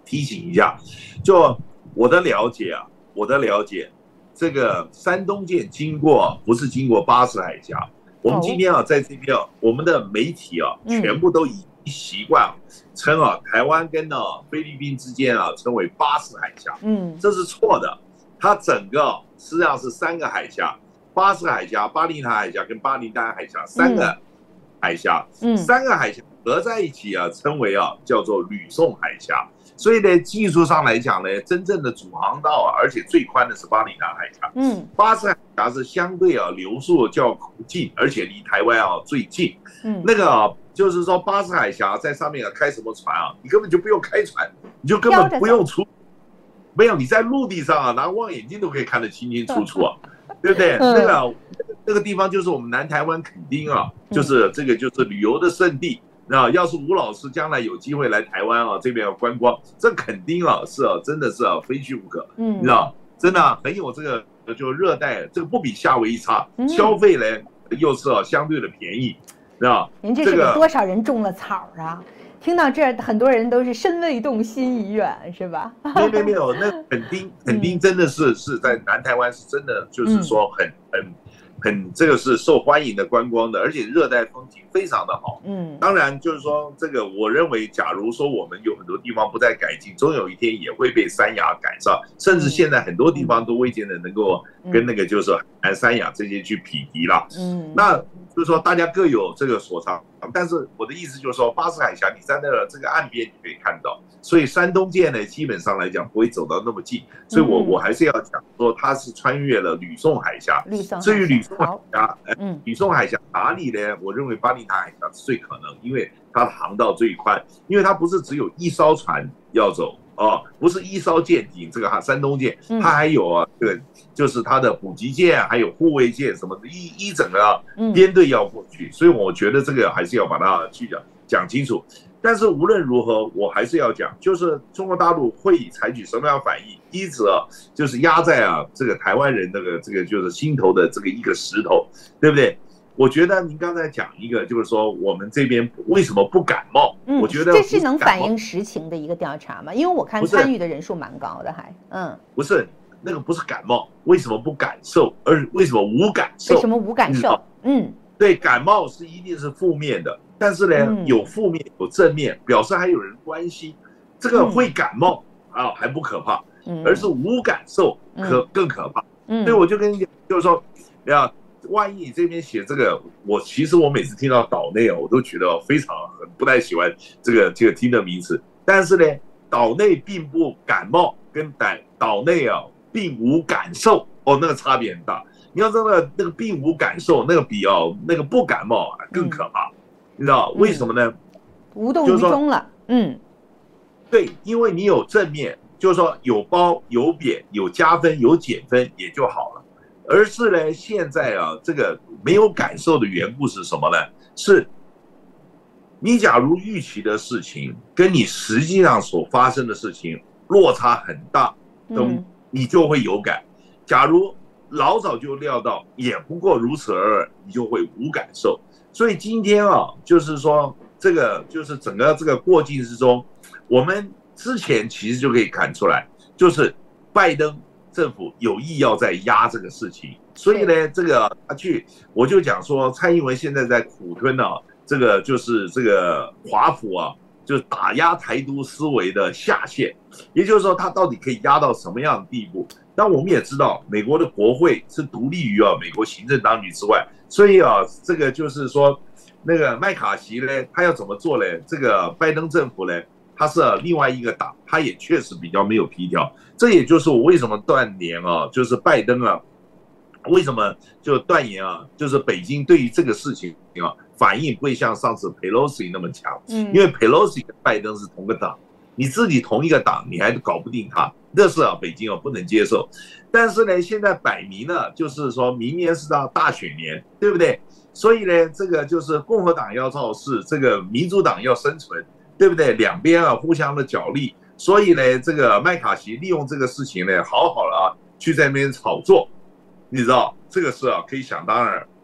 提醒一下，就我的了解，这个山东舰经过不是经过巴士海峡，我们今天在这边我们的媒体全部都已经习惯称台湾跟菲律宾之间称为巴士海峡，这是错的，它整个实际上是3个海峡，巴士海峡、巴林塔海峡跟巴林丹海峡3个海峡，3个海峡合在一起称为叫做吕宋海峡。所以呢，技术上来讲呢，真正的主航道而且最宽的是巴林塔海峡。巴士海峡是相对流速较近，而且离台湾最近。那个就是说巴士海峡在上面开什么船你根本就不用开船，你就根本不用出，没有你在陆地上拿望远镜都可以看得清清楚楚对不对？那个地方就是我们南台湾垦丁就是这个就是旅游的胜地。要是吴老师将来有机会来台湾这边观光，这垦丁是真的是非去不可，你知道，真的很有这个就热带，这个不比夏威夷差，消费呢又是相对的便宜，知道？ 您这是给多少人种了草啊？听到这儿，很多人都是身未动心已远，是吧？ 没有，那垦丁真的是在南台湾是真的就是说很这个是受欢迎的观光的，而且热带风景非常的好。当然就是说这个，我认为假如说我们有很多地方不再改进，总有一天也会被三亚赶上，甚至现在很多地方都未见得能够跟那个就是南三亚这些去匹敌了。那就是说大家各有这个所长，但是我的意思就是说，巴士海峡你站在了这个岸边，你可以看到，所以山东舰呢基本上来讲不会走到那么近，所以我还是要讲说它是穿越了吕宋海峡。至于吕宋海峡，吕宋海峡哪里呢？我认为巴林塔海峡是最可能，因为它的航道最宽，因为它不是只有一艘船要走。不是一艘舰艇，这个山东舰，它还有这个就是它的补给舰，还有护卫舰什么的，一整个编队要过去，所以我觉得这个还是要把它去讲清楚。但是无论如何，我还是要讲，就是中国大陆会采取什么样反应，一直就是压在这个台湾人这个就是心头的这个一个石头，对不对？我觉得您刚才讲一个，就是说我们这边为什么不感冒？我觉得这是能反映实情的一个调查吗？因为我看参与的人数蛮高的， 不是那个不是感冒，为什么不感受，而为什么无感受？ 为什么无感受？ 对，感冒是一定是负面的，但是呢，有负面有正面，表示还有人关心，这个会感冒还不可怕，而是无感受更可怕。所以我就跟你讲，就是说万一你这边写这个，其实我每次听到岛内我都觉得非常很不太喜欢这个听的名词。但是呢，岛内并不感冒，跟岛内并无感受那个差别很大。你要知道那个并无感受，那个比那个不感冒更可怕，你知道为什么呢？ 无动于衷了。 对，因为你有正面，就是说有褒有贬，有加分有减分也就好了。而是呢，现在这个没有感受的缘故是什么呢？是你假如预期的事情跟你实际上所发生的事情落差很大，你就会有感。假如老早就料到，也不过如此而已，你就会无感受。所以今天就是说这个就是整个这个过境之中，我们之前其实就可以看出来，就是拜登政府有意要在压这个事情，所以呢，这个我就讲说，蔡英文现在在苦吞这个就是这个华府就是打压台独思维的下限，也就是说，他到底可以压到什么样的地步？但我们也知道，美国的国会是独立于美国行政当局之外，所以这个就是说，那个麦卡锡呢，他要怎么做呢？这个拜登政府呢？他是另外一个党，他也确实比较没有皮条，这也就是我为什么断言就是拜登为什么就断言就是北京对于这个事情反应不会像上次 Pelosi 那么强，因为 Pelosi 跟拜登是同个党，你自己同一个党你还搞不定他，这是北京不能接受。但是呢，现在摆明了就是说明年是大选年，对不对？所以呢，这个就是共和党要造势，这个民主党要生存。对不对？两边互相的角力，所以呢，这个麦卡锡利用这个事情呢，好好的去在那边炒作，你知道这个是可以想当然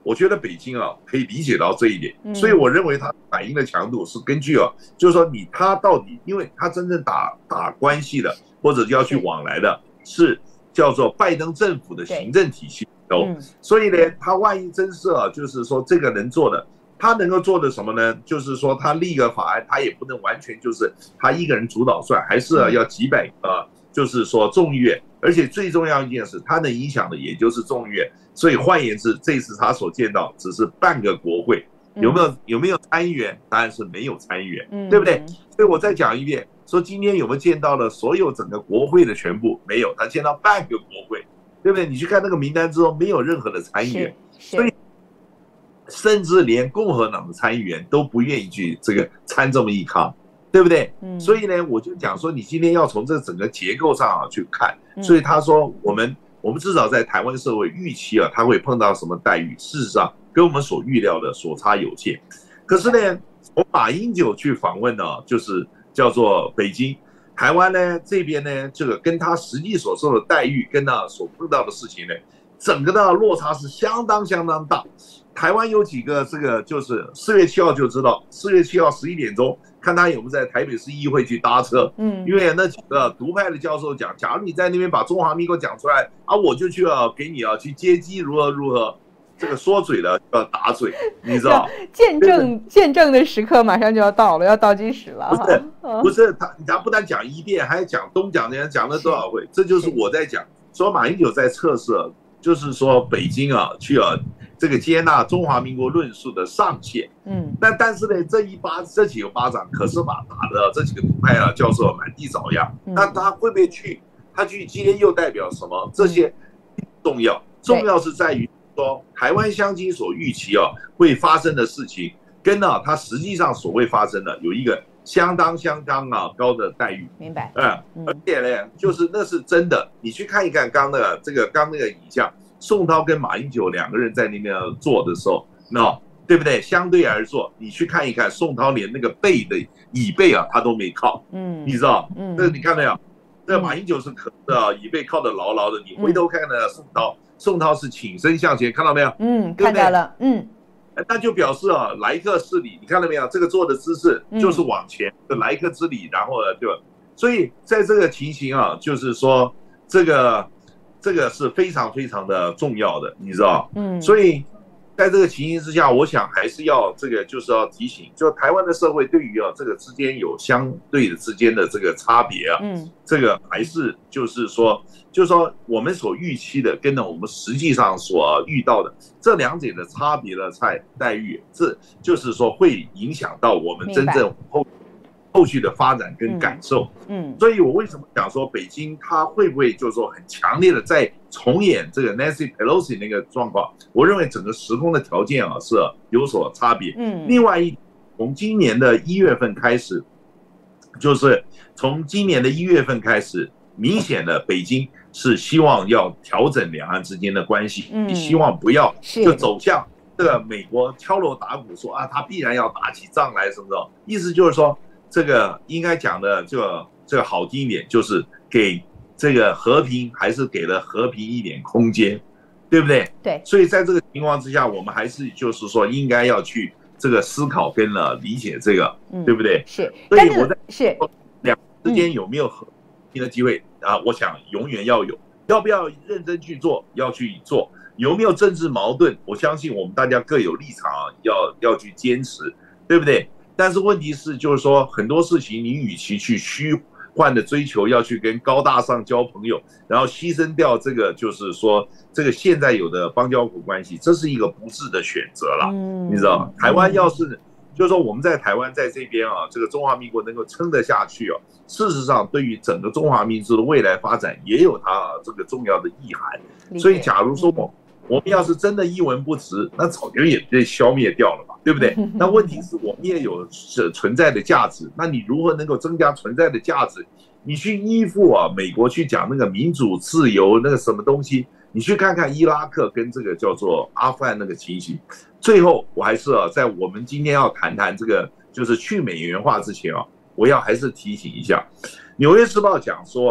我觉得北京啊可以理解到这一点，所以我认为它反应的强度是根据就是说它到底，因为它真正打关系的或者要去往来的是叫做拜登政府的行政体系所以呢，他万一真是就是说这个能做的，他能够做的什么呢？就是说他立个法案，他也不能完全就是他一个人主导算，还是要几百个，就是说众议院，而且最重要一件事，他能影响的也就是众议院。所以换言之，这次他所见到只是半个国会，有没有参议员？当然是没有参议员，对不对？所以我再讲一遍，说今天有没有见到了所有整个国会的全部？没有，他见到半个国会，对不对？你去看那个名单之后，没有任何的参议员，所以甚至连共和党的参议员都不愿意去这个参这么一咖，对不对？所以呢，我就讲说，你今天要从这整个结构上去看。所以他说，我们至少在台湾社会预期他会碰到什么待遇，事实上跟我们所预料的所差有限。可是呢，从马英九去访问就是叫做北京。台湾呢这边呢，这个跟他实际所受的待遇，跟他所碰到的事情呢，整个的落差是相当大。台湾有几个这个就是4月7号就知道，4月7号11点钟，看他有没有在台北市议会去搭车。因为那几个独派的教授讲，假如你在那边把中华民国讲出来我就去给你去接机如何。这个说嘴的要打嘴，你知道？ 见证的时刻马上就要到了，要倒计时了。 不是他不但讲一遍，还讲东讲西，讲了多少回？这就是我在讲，说马英九在测试，就是说北京去这个接纳中华民国论述的上限。但是呢，这几个巴掌可是把打的这几个独派教授满地找牙。那他会不会去？他去接又代表什么？这些重要是在于。说台湾乡亲所预期会发生的事情，跟它实际上所谓发生的有一个相当高的待遇。 明白。 而且呢，就是那是真的。你去看一看刚那个影像，宋涛跟马英九两个人在那边坐的时候，对不对？相对而坐，你去看一看，宋涛连那个椅背他都没靠。你知道？这你看没有？这马英九是椅背靠得牢牢的，你回头看看宋涛是挺身向前，看到没有？ 看到了。 那就表示来客之礼，你看到没有？这个坐的姿势就是往前的来客之礼，然后所以在这个情形就是说这个是非常的重要的，你知道？所以在这个情形之下，我想还是要就是要提醒，就台湾的社会对于这个之间有相对的之间的这个差别这个还是就是说我们所预期的跟我们实际上所遇到的这两者的差别的待遇，这就是说会影响到我们真正后续的发展跟感受。所以我为什么讲说北京它会不会就是说很强烈的在重演这个 Nancy Pelosi 那个状况？我认为整个时空的条件是有所差别。另外从今年的1月份开始，就是从今年的1月份开始，明显的北京是希望要调整两岸之间的关系，你希望不要就走向这个美国敲锣打鼓说他必然要打起仗来什么的，意思就是说这个应该讲的这个好听一点，就是给这个和平还是给了和平一点空间，对不对？ 对。所以在这个情况之下，我们还是就是说应该要去这个思考跟理解这个，对不对？ 是。 所以我在说两个之间有没有和平的机会我想永远要有，要不要认真去做？要去做。有没有政治矛盾？我相信我们大家各有立场要去坚持，对不对？但是问题是，就是说很多事情，你与其去虚幻的追求，要去跟高大上交朋友，然后牺牲掉这个，就是说这个现在有的邦交国关系，这是一个不智的选择了。你知道，台湾要是就是说我们在台湾在这边这个中华民国能够撑得下去事实上对于整个中华民族的未来发展也有它这个重要的意涵。所以，假如说我们要是真的一文不值，那早就也被消灭掉了嘛，对不对？那问题是我们也有存在的价值，那你如何能够增加存在的价值？你去依附美国去讲那个民主自由那个什么东西，你去看看伊拉克跟这个叫做阿富汗那个情形。最后，我还是在我们今天要谈这个就是去美元化之前我要还是提醒一下，《纽约时报》讲说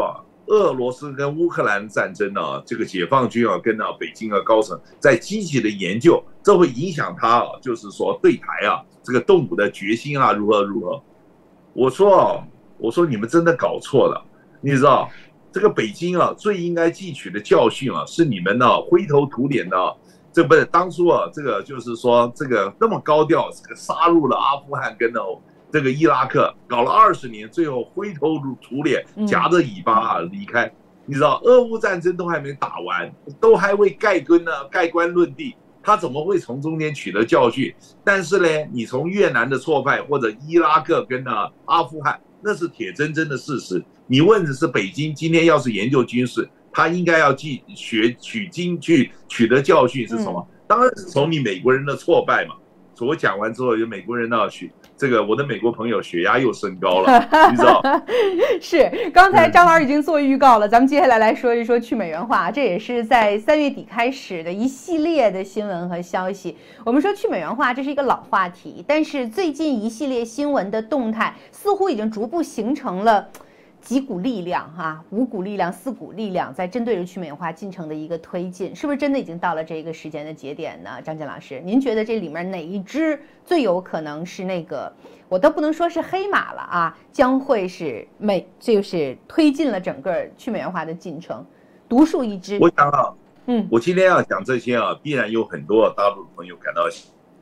俄罗斯跟乌克兰战争呢，这个解放军跟北京高层在积极的研究，这会影响他就是说对台这个动武的决心如何如何。我说你们真的搞错了，你知道这个北京最应该汲取的教训是你们灰头土脸的。这不是当初这个就是说这个那么高调，这个杀入了阿富汗跟这个伊拉克，搞了20年，最后灰头土脸，夹着尾巴离开。你知道，俄乌战争都还没打完，都还未盖棺论定，他怎么会从中间取得教训？但是呢，你从越南的挫败，或者伊拉克跟阿富汗，那是铁铮铮的事实。你问的是北京今天要是研究军事，他应该要取经去取得教训是什么？当然是从你美国人的挫败嘛。所以我讲完之后，有美国人这个我的美国朋友血压又升高了，你知道？ 是，刚才张老师已经做预告了，咱们接下来说一说去美元化，这也是在3月底开始的一系列的新闻和消息。我们说去美元化，这是一个老话题，但是最近一系列新闻的动态似乎已经逐步形成了几股力量5股力量、4股力量在针对着去美元化进程的一个推进，是不是真的已经到了这个时间的节点呢？张健老师，您觉得这里面哪一支最有可能是那个，我都不能说是黑马了将会是就是推进了整个去美元化的进程，独树一帜？ 我想我今天要讲这些必然有很多大陆的朋友感到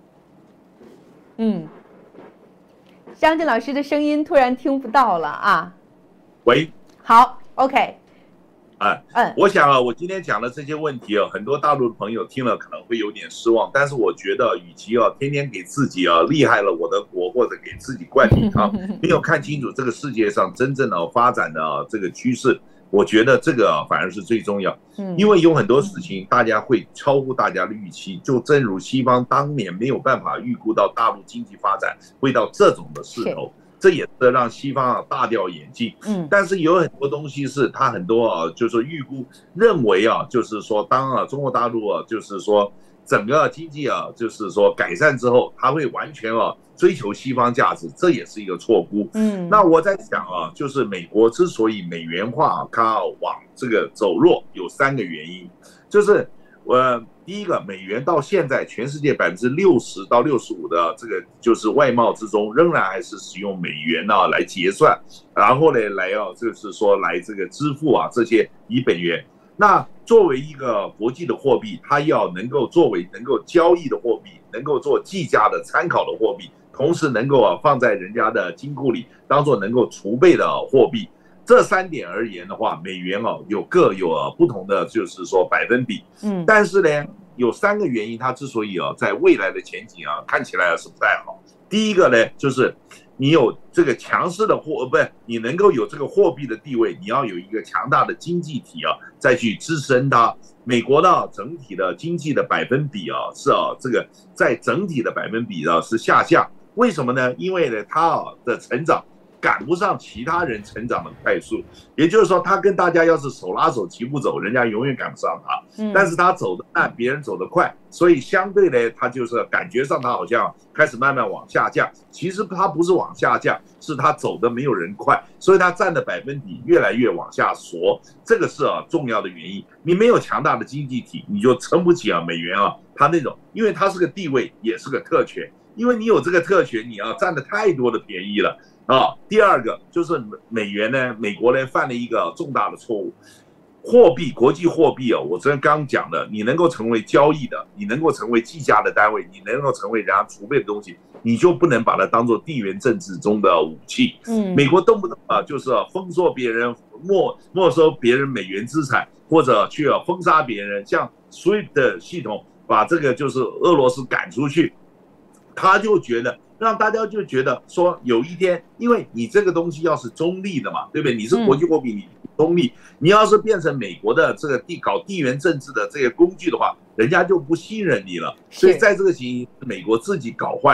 张健老师的声音突然听不到了喂， 好 ，OK， 我想我今天讲的这些问题很多大陆的朋友听了可能会有点失望，但是我觉得，与其天天给自己厉害了我的国，或者给自己灌迷汤，没有看清楚这个世界上真正的发展的这个趋势，我觉得这个反而是最重要。因为有很多事情大家会超乎大家的预期，就正如西方当年没有办法预估到大陆经济发展会到这种的势头。这也是让西方大掉眼镜。但是有很多东西是他很多就是预估认为就是说当中国大陆就是说整个经济就是说改善之后，他会完全追求西方价值，这也是一个错估。那我在想就是美国之所以美元化它往这个走弱，有3个原因，就是第一个，美元到现在全世界60%到65%的这个就是外贸之中，仍然还是使用美元来结算，然后呢来就是说来这个支付这些以本元。那作为一个国际的货币，它要能够作为能够交易的货币，能够做计价的参考的货币，同时能够放在人家的金库里当做能够储备的货币。这3点而言的话，美元各有不同的就是说百分比。但是呢，有3个原因，它之所以在未来的前景看起来是不太好。第一个呢，就是你有这个强势的你能够有这个货币的地位，你要有一个强大的经济体再去支撑它。美国的整体的经济的百分比是这个在整体的百分比是下降。为什么呢？因为呢，它的成长赶不上其他人成长的快速，也就是说，他跟大家要是手拉手齐步走，人家永远赶不上他。但是他走得慢，别人走得快，所以相对呢，他就是感觉上他好像开始慢慢往下降。其实他不是往下降，是他走得没有人快，所以他占的百分比越来越往下缩，这个是重要的原因。你没有强大的经济体，你就撑不起美元它那种，因为它是个地位，也是个特权。因为你有这个特权，你占了太多的便宜了。第二个就是美国呢犯了一个重大的错误，国际货币我刚讲的，你能够成为交易的，你能够成为计价的单位，你能够成为人家储备的东西，你就不能把它当做地缘政治中的武器。美国动不动就是封锁别人，没收别人美元资产，或者去封杀别人，像 SWIFT 的系统把这个就是俄罗斯赶出去，他就觉得让大家就觉得说，有一天，因为你这个东西要是中立的嘛，对不对？你是国际货币，你中立，你要是变成美国的这个搞地缘政治的这个工具的话，人家就不信任你了。所以在这个情形，美国自己搞坏了。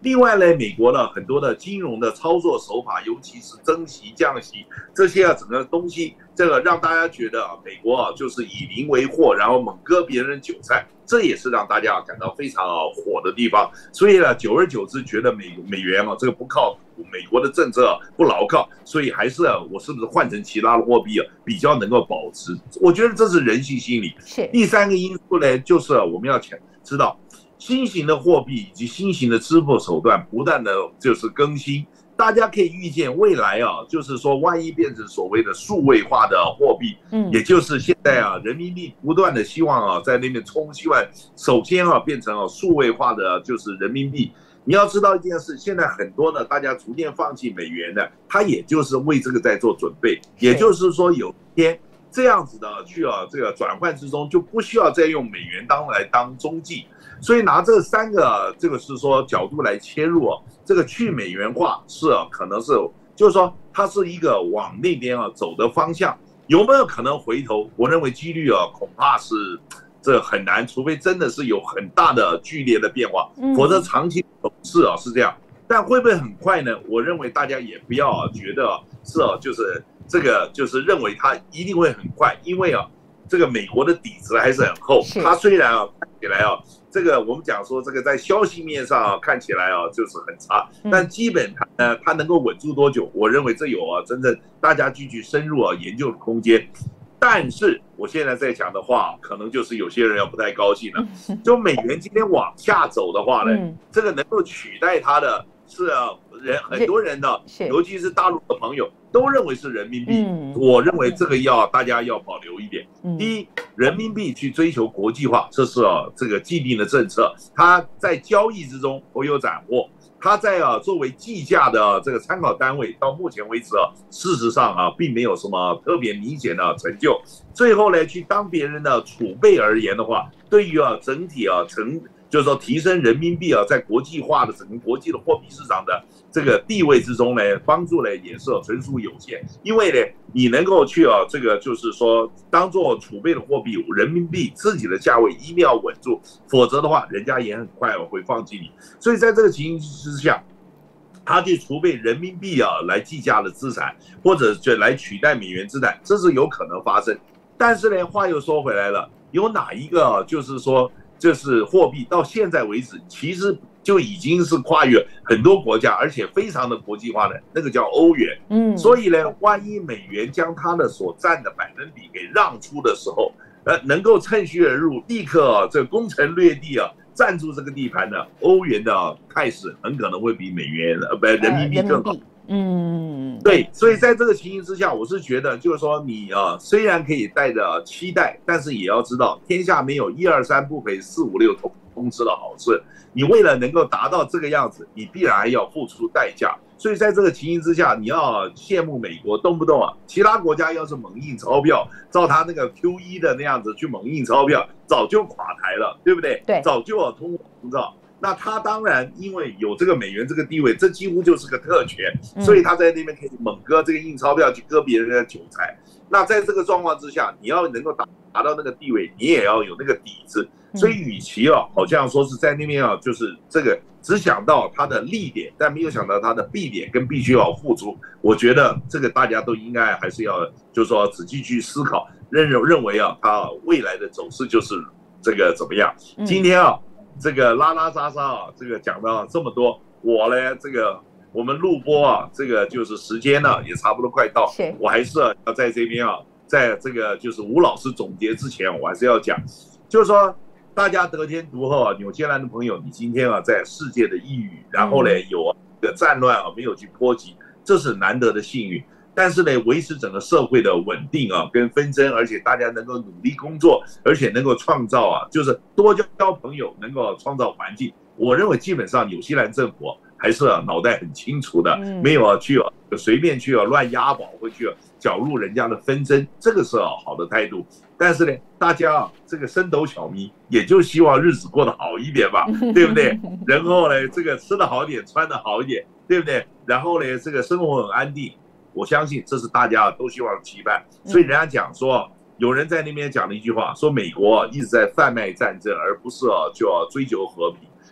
另外呢，美国的很多的金融的操作手法，尤其是增息、降息这些整个东西，这个让大家觉得美国就是以邻为壑，然后猛割别人韭菜，这也是让大家感到非常火的地方。所以呢，久而久之觉得美元这个不靠谱，美国的政策不牢靠，所以还是我是不是换成其他的货币比较能够保值？我觉得这是人性心理。第三个因素呢，就是我们要知道。新型的货币以及新型的支付手段不断的就是更新，大家可以预见未来就是说万一变成所谓的数位化的货币，也就是现在人民币不断的希望在那边冲，希望首先变成数位化的就是人民币。你要知道一件事，现在很多的大家逐渐放弃美元的，它也就是为这个在做准备，也就是说有一天这样子的去这个转换之中就不需要再用美元当中继。所以拿这三个这个是说角度来切入这个去美元化是可能是就是说它是一个往那边走的方向，有没有可能回头？我认为几率恐怕是这很难，除非真的是有很大的剧烈的变化，否则长期走势是这样。但会不会很快呢？我认为大家也不要觉得是就是这个就是认为它一定会很快，因为这个美国的底子还是很厚，它虽然看起来这个我们讲说这个在消息面上看起来就是很差，但基本它能够稳住多久？我认为这有真正大家继续深入研究的空间。但是我现在在讲的话，可能就是有些人要不太高兴了。就美元今天往下走的话呢，这个能够取代它的是很多人的，尤其是大陆的朋友都认为是人民币。我认为这个大家要保留一点。第一，人民币去追求国际化，这是这个既定的政策，它在交易之中颇有斩获。它在作为计价的这个参考单位，到目前为止事实上并没有什么特别明显的成就。最后呢，去当别人的储备而言的话，对于整体就是说提升人民币在国际化的整个国际的货币市场的这个地位之中呢，帮助呢也是纯属有限。因为呢，你能够去这个就是说当做储备的货币，人民币自己的价位一定要稳住，否则的话，人家也很快会放弃你。所以在这个情形之下，他去储备人民币来计价的资产，或者就来取代美元资产，这是有可能发生。但是呢，话又说回来了，有哪一个就是说这是货币到现在为止，其实就已经是跨越很多国家，而且非常的国际化的，那个叫欧元。所以呢，万一美元将它的所占的百分比给让出的时候，能够趁虚而入，立刻这攻城略地占住这个地盘的欧元的态势，很可能会比美元人民币更好。对，所以在这个情形之下，我是觉得就是说你虽然可以带着期待，但是也要知道天下没有1、2、3不赔4、5、6通吃的好事。你为了能够达到这个样子，你必然还要付出代价。所以在这个情形之下，你要羡慕美国动不动其他国家要是猛印钞票，照他那个 QE 的那样子去猛印钞票，早就垮台了，对不对？ 对， 早就通货膨胀。那他当然因为有这个美元这个地位，这几乎就是个特权，所以他在那边可以猛割这个印钞票去割别人的韭菜。那在这个状况之下，你要能够达到那个地位，你也要有那个底子。所以与其好像说是在那边就是这个只想到他的利点，但没有想到他的弊点跟必须要付出，我觉得这个大家都应该还是要就是说仔细去思考，认为他未来的走势就是这个怎么样。今天这个拉拉杂杂这个讲到这么多，我呢这个我们录播这个就是时间呢也差不多快到，我还是要在这边在这个就是吴老师总结之前，我还是要讲，就是说大家得天独厚纽西兰的朋友，你今天在世界的一隅，然后呢有个战乱没有去波及，这是难得的幸运。但是呢，维持整个社会的稳定跟纷争，而且大家能够努力工作，而且能够创造就是多交朋友，能够创造环境。我认为基本上纽西兰政府还是脑袋很清楚的，没有去随便去乱押宝，或去搅入人家的纷争，这个是好的态度。但是呢，大家这个升斗小民，也就希望日子过得好一点吧，对不对？然后呢，这个吃得好一点，穿得好一点，对不对？然后呢，这个生活很安定。我相信这是大家都希望期盼，所以人家讲说，有人在那边讲了一句话，说美国一直在贩卖战争，而不是就要追求和平。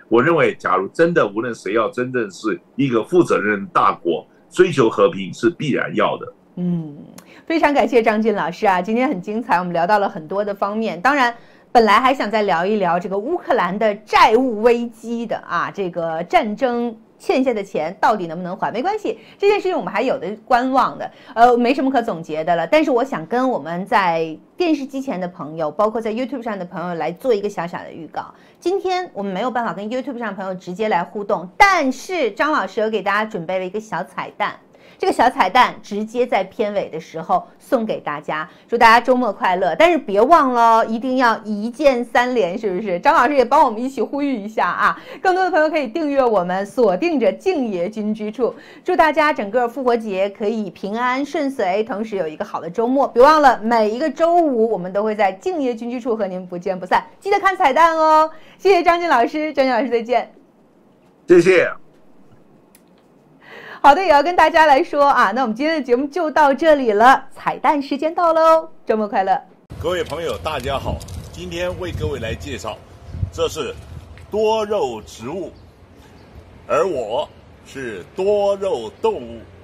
我认为，假如真的无论谁要真正是一个负责任的大国，追求和平是必然要的。 非常感谢张晋老师啊，今天很精彩，我们聊到了很多的方面。当然，本来还想再聊一聊这个乌克兰的债务危机的啊，这个战争欠下的钱到底能不能还？没关系，这件事情我们还有的观望的，没什么可总结的了。但是我想跟我们在电视机前的朋友，包括在 YouTube 上的朋友来做一个小小的预告。今天我们没有办法跟 YouTube 上的朋友直接来互动，但是张老师有给大家准备了一个小彩蛋。这个小彩蛋直接在片尾的时候送给大家，祝大家周末快乐！但是别忘了，一定要一键3连，是不是？张老师也帮我们一起呼吁一下啊！更多的朋友可以订阅我们，锁定着静爷军居处。祝大家整个复活节可以平安顺遂，同时有一个好的周末。别忘了，每一个周五我们都会在静爷军居处和您不见不散。记得看彩蛋哦！谢谢张晋老师，张晋老师再见。 谢谢。 好的，也要跟大家来说啊，那我们今天的节目就到这里了，彩蛋时间到喽，周末快乐！ 各位朋友，大家好，今天为各位来介绍，这是多肉植物，而我是多肉动物。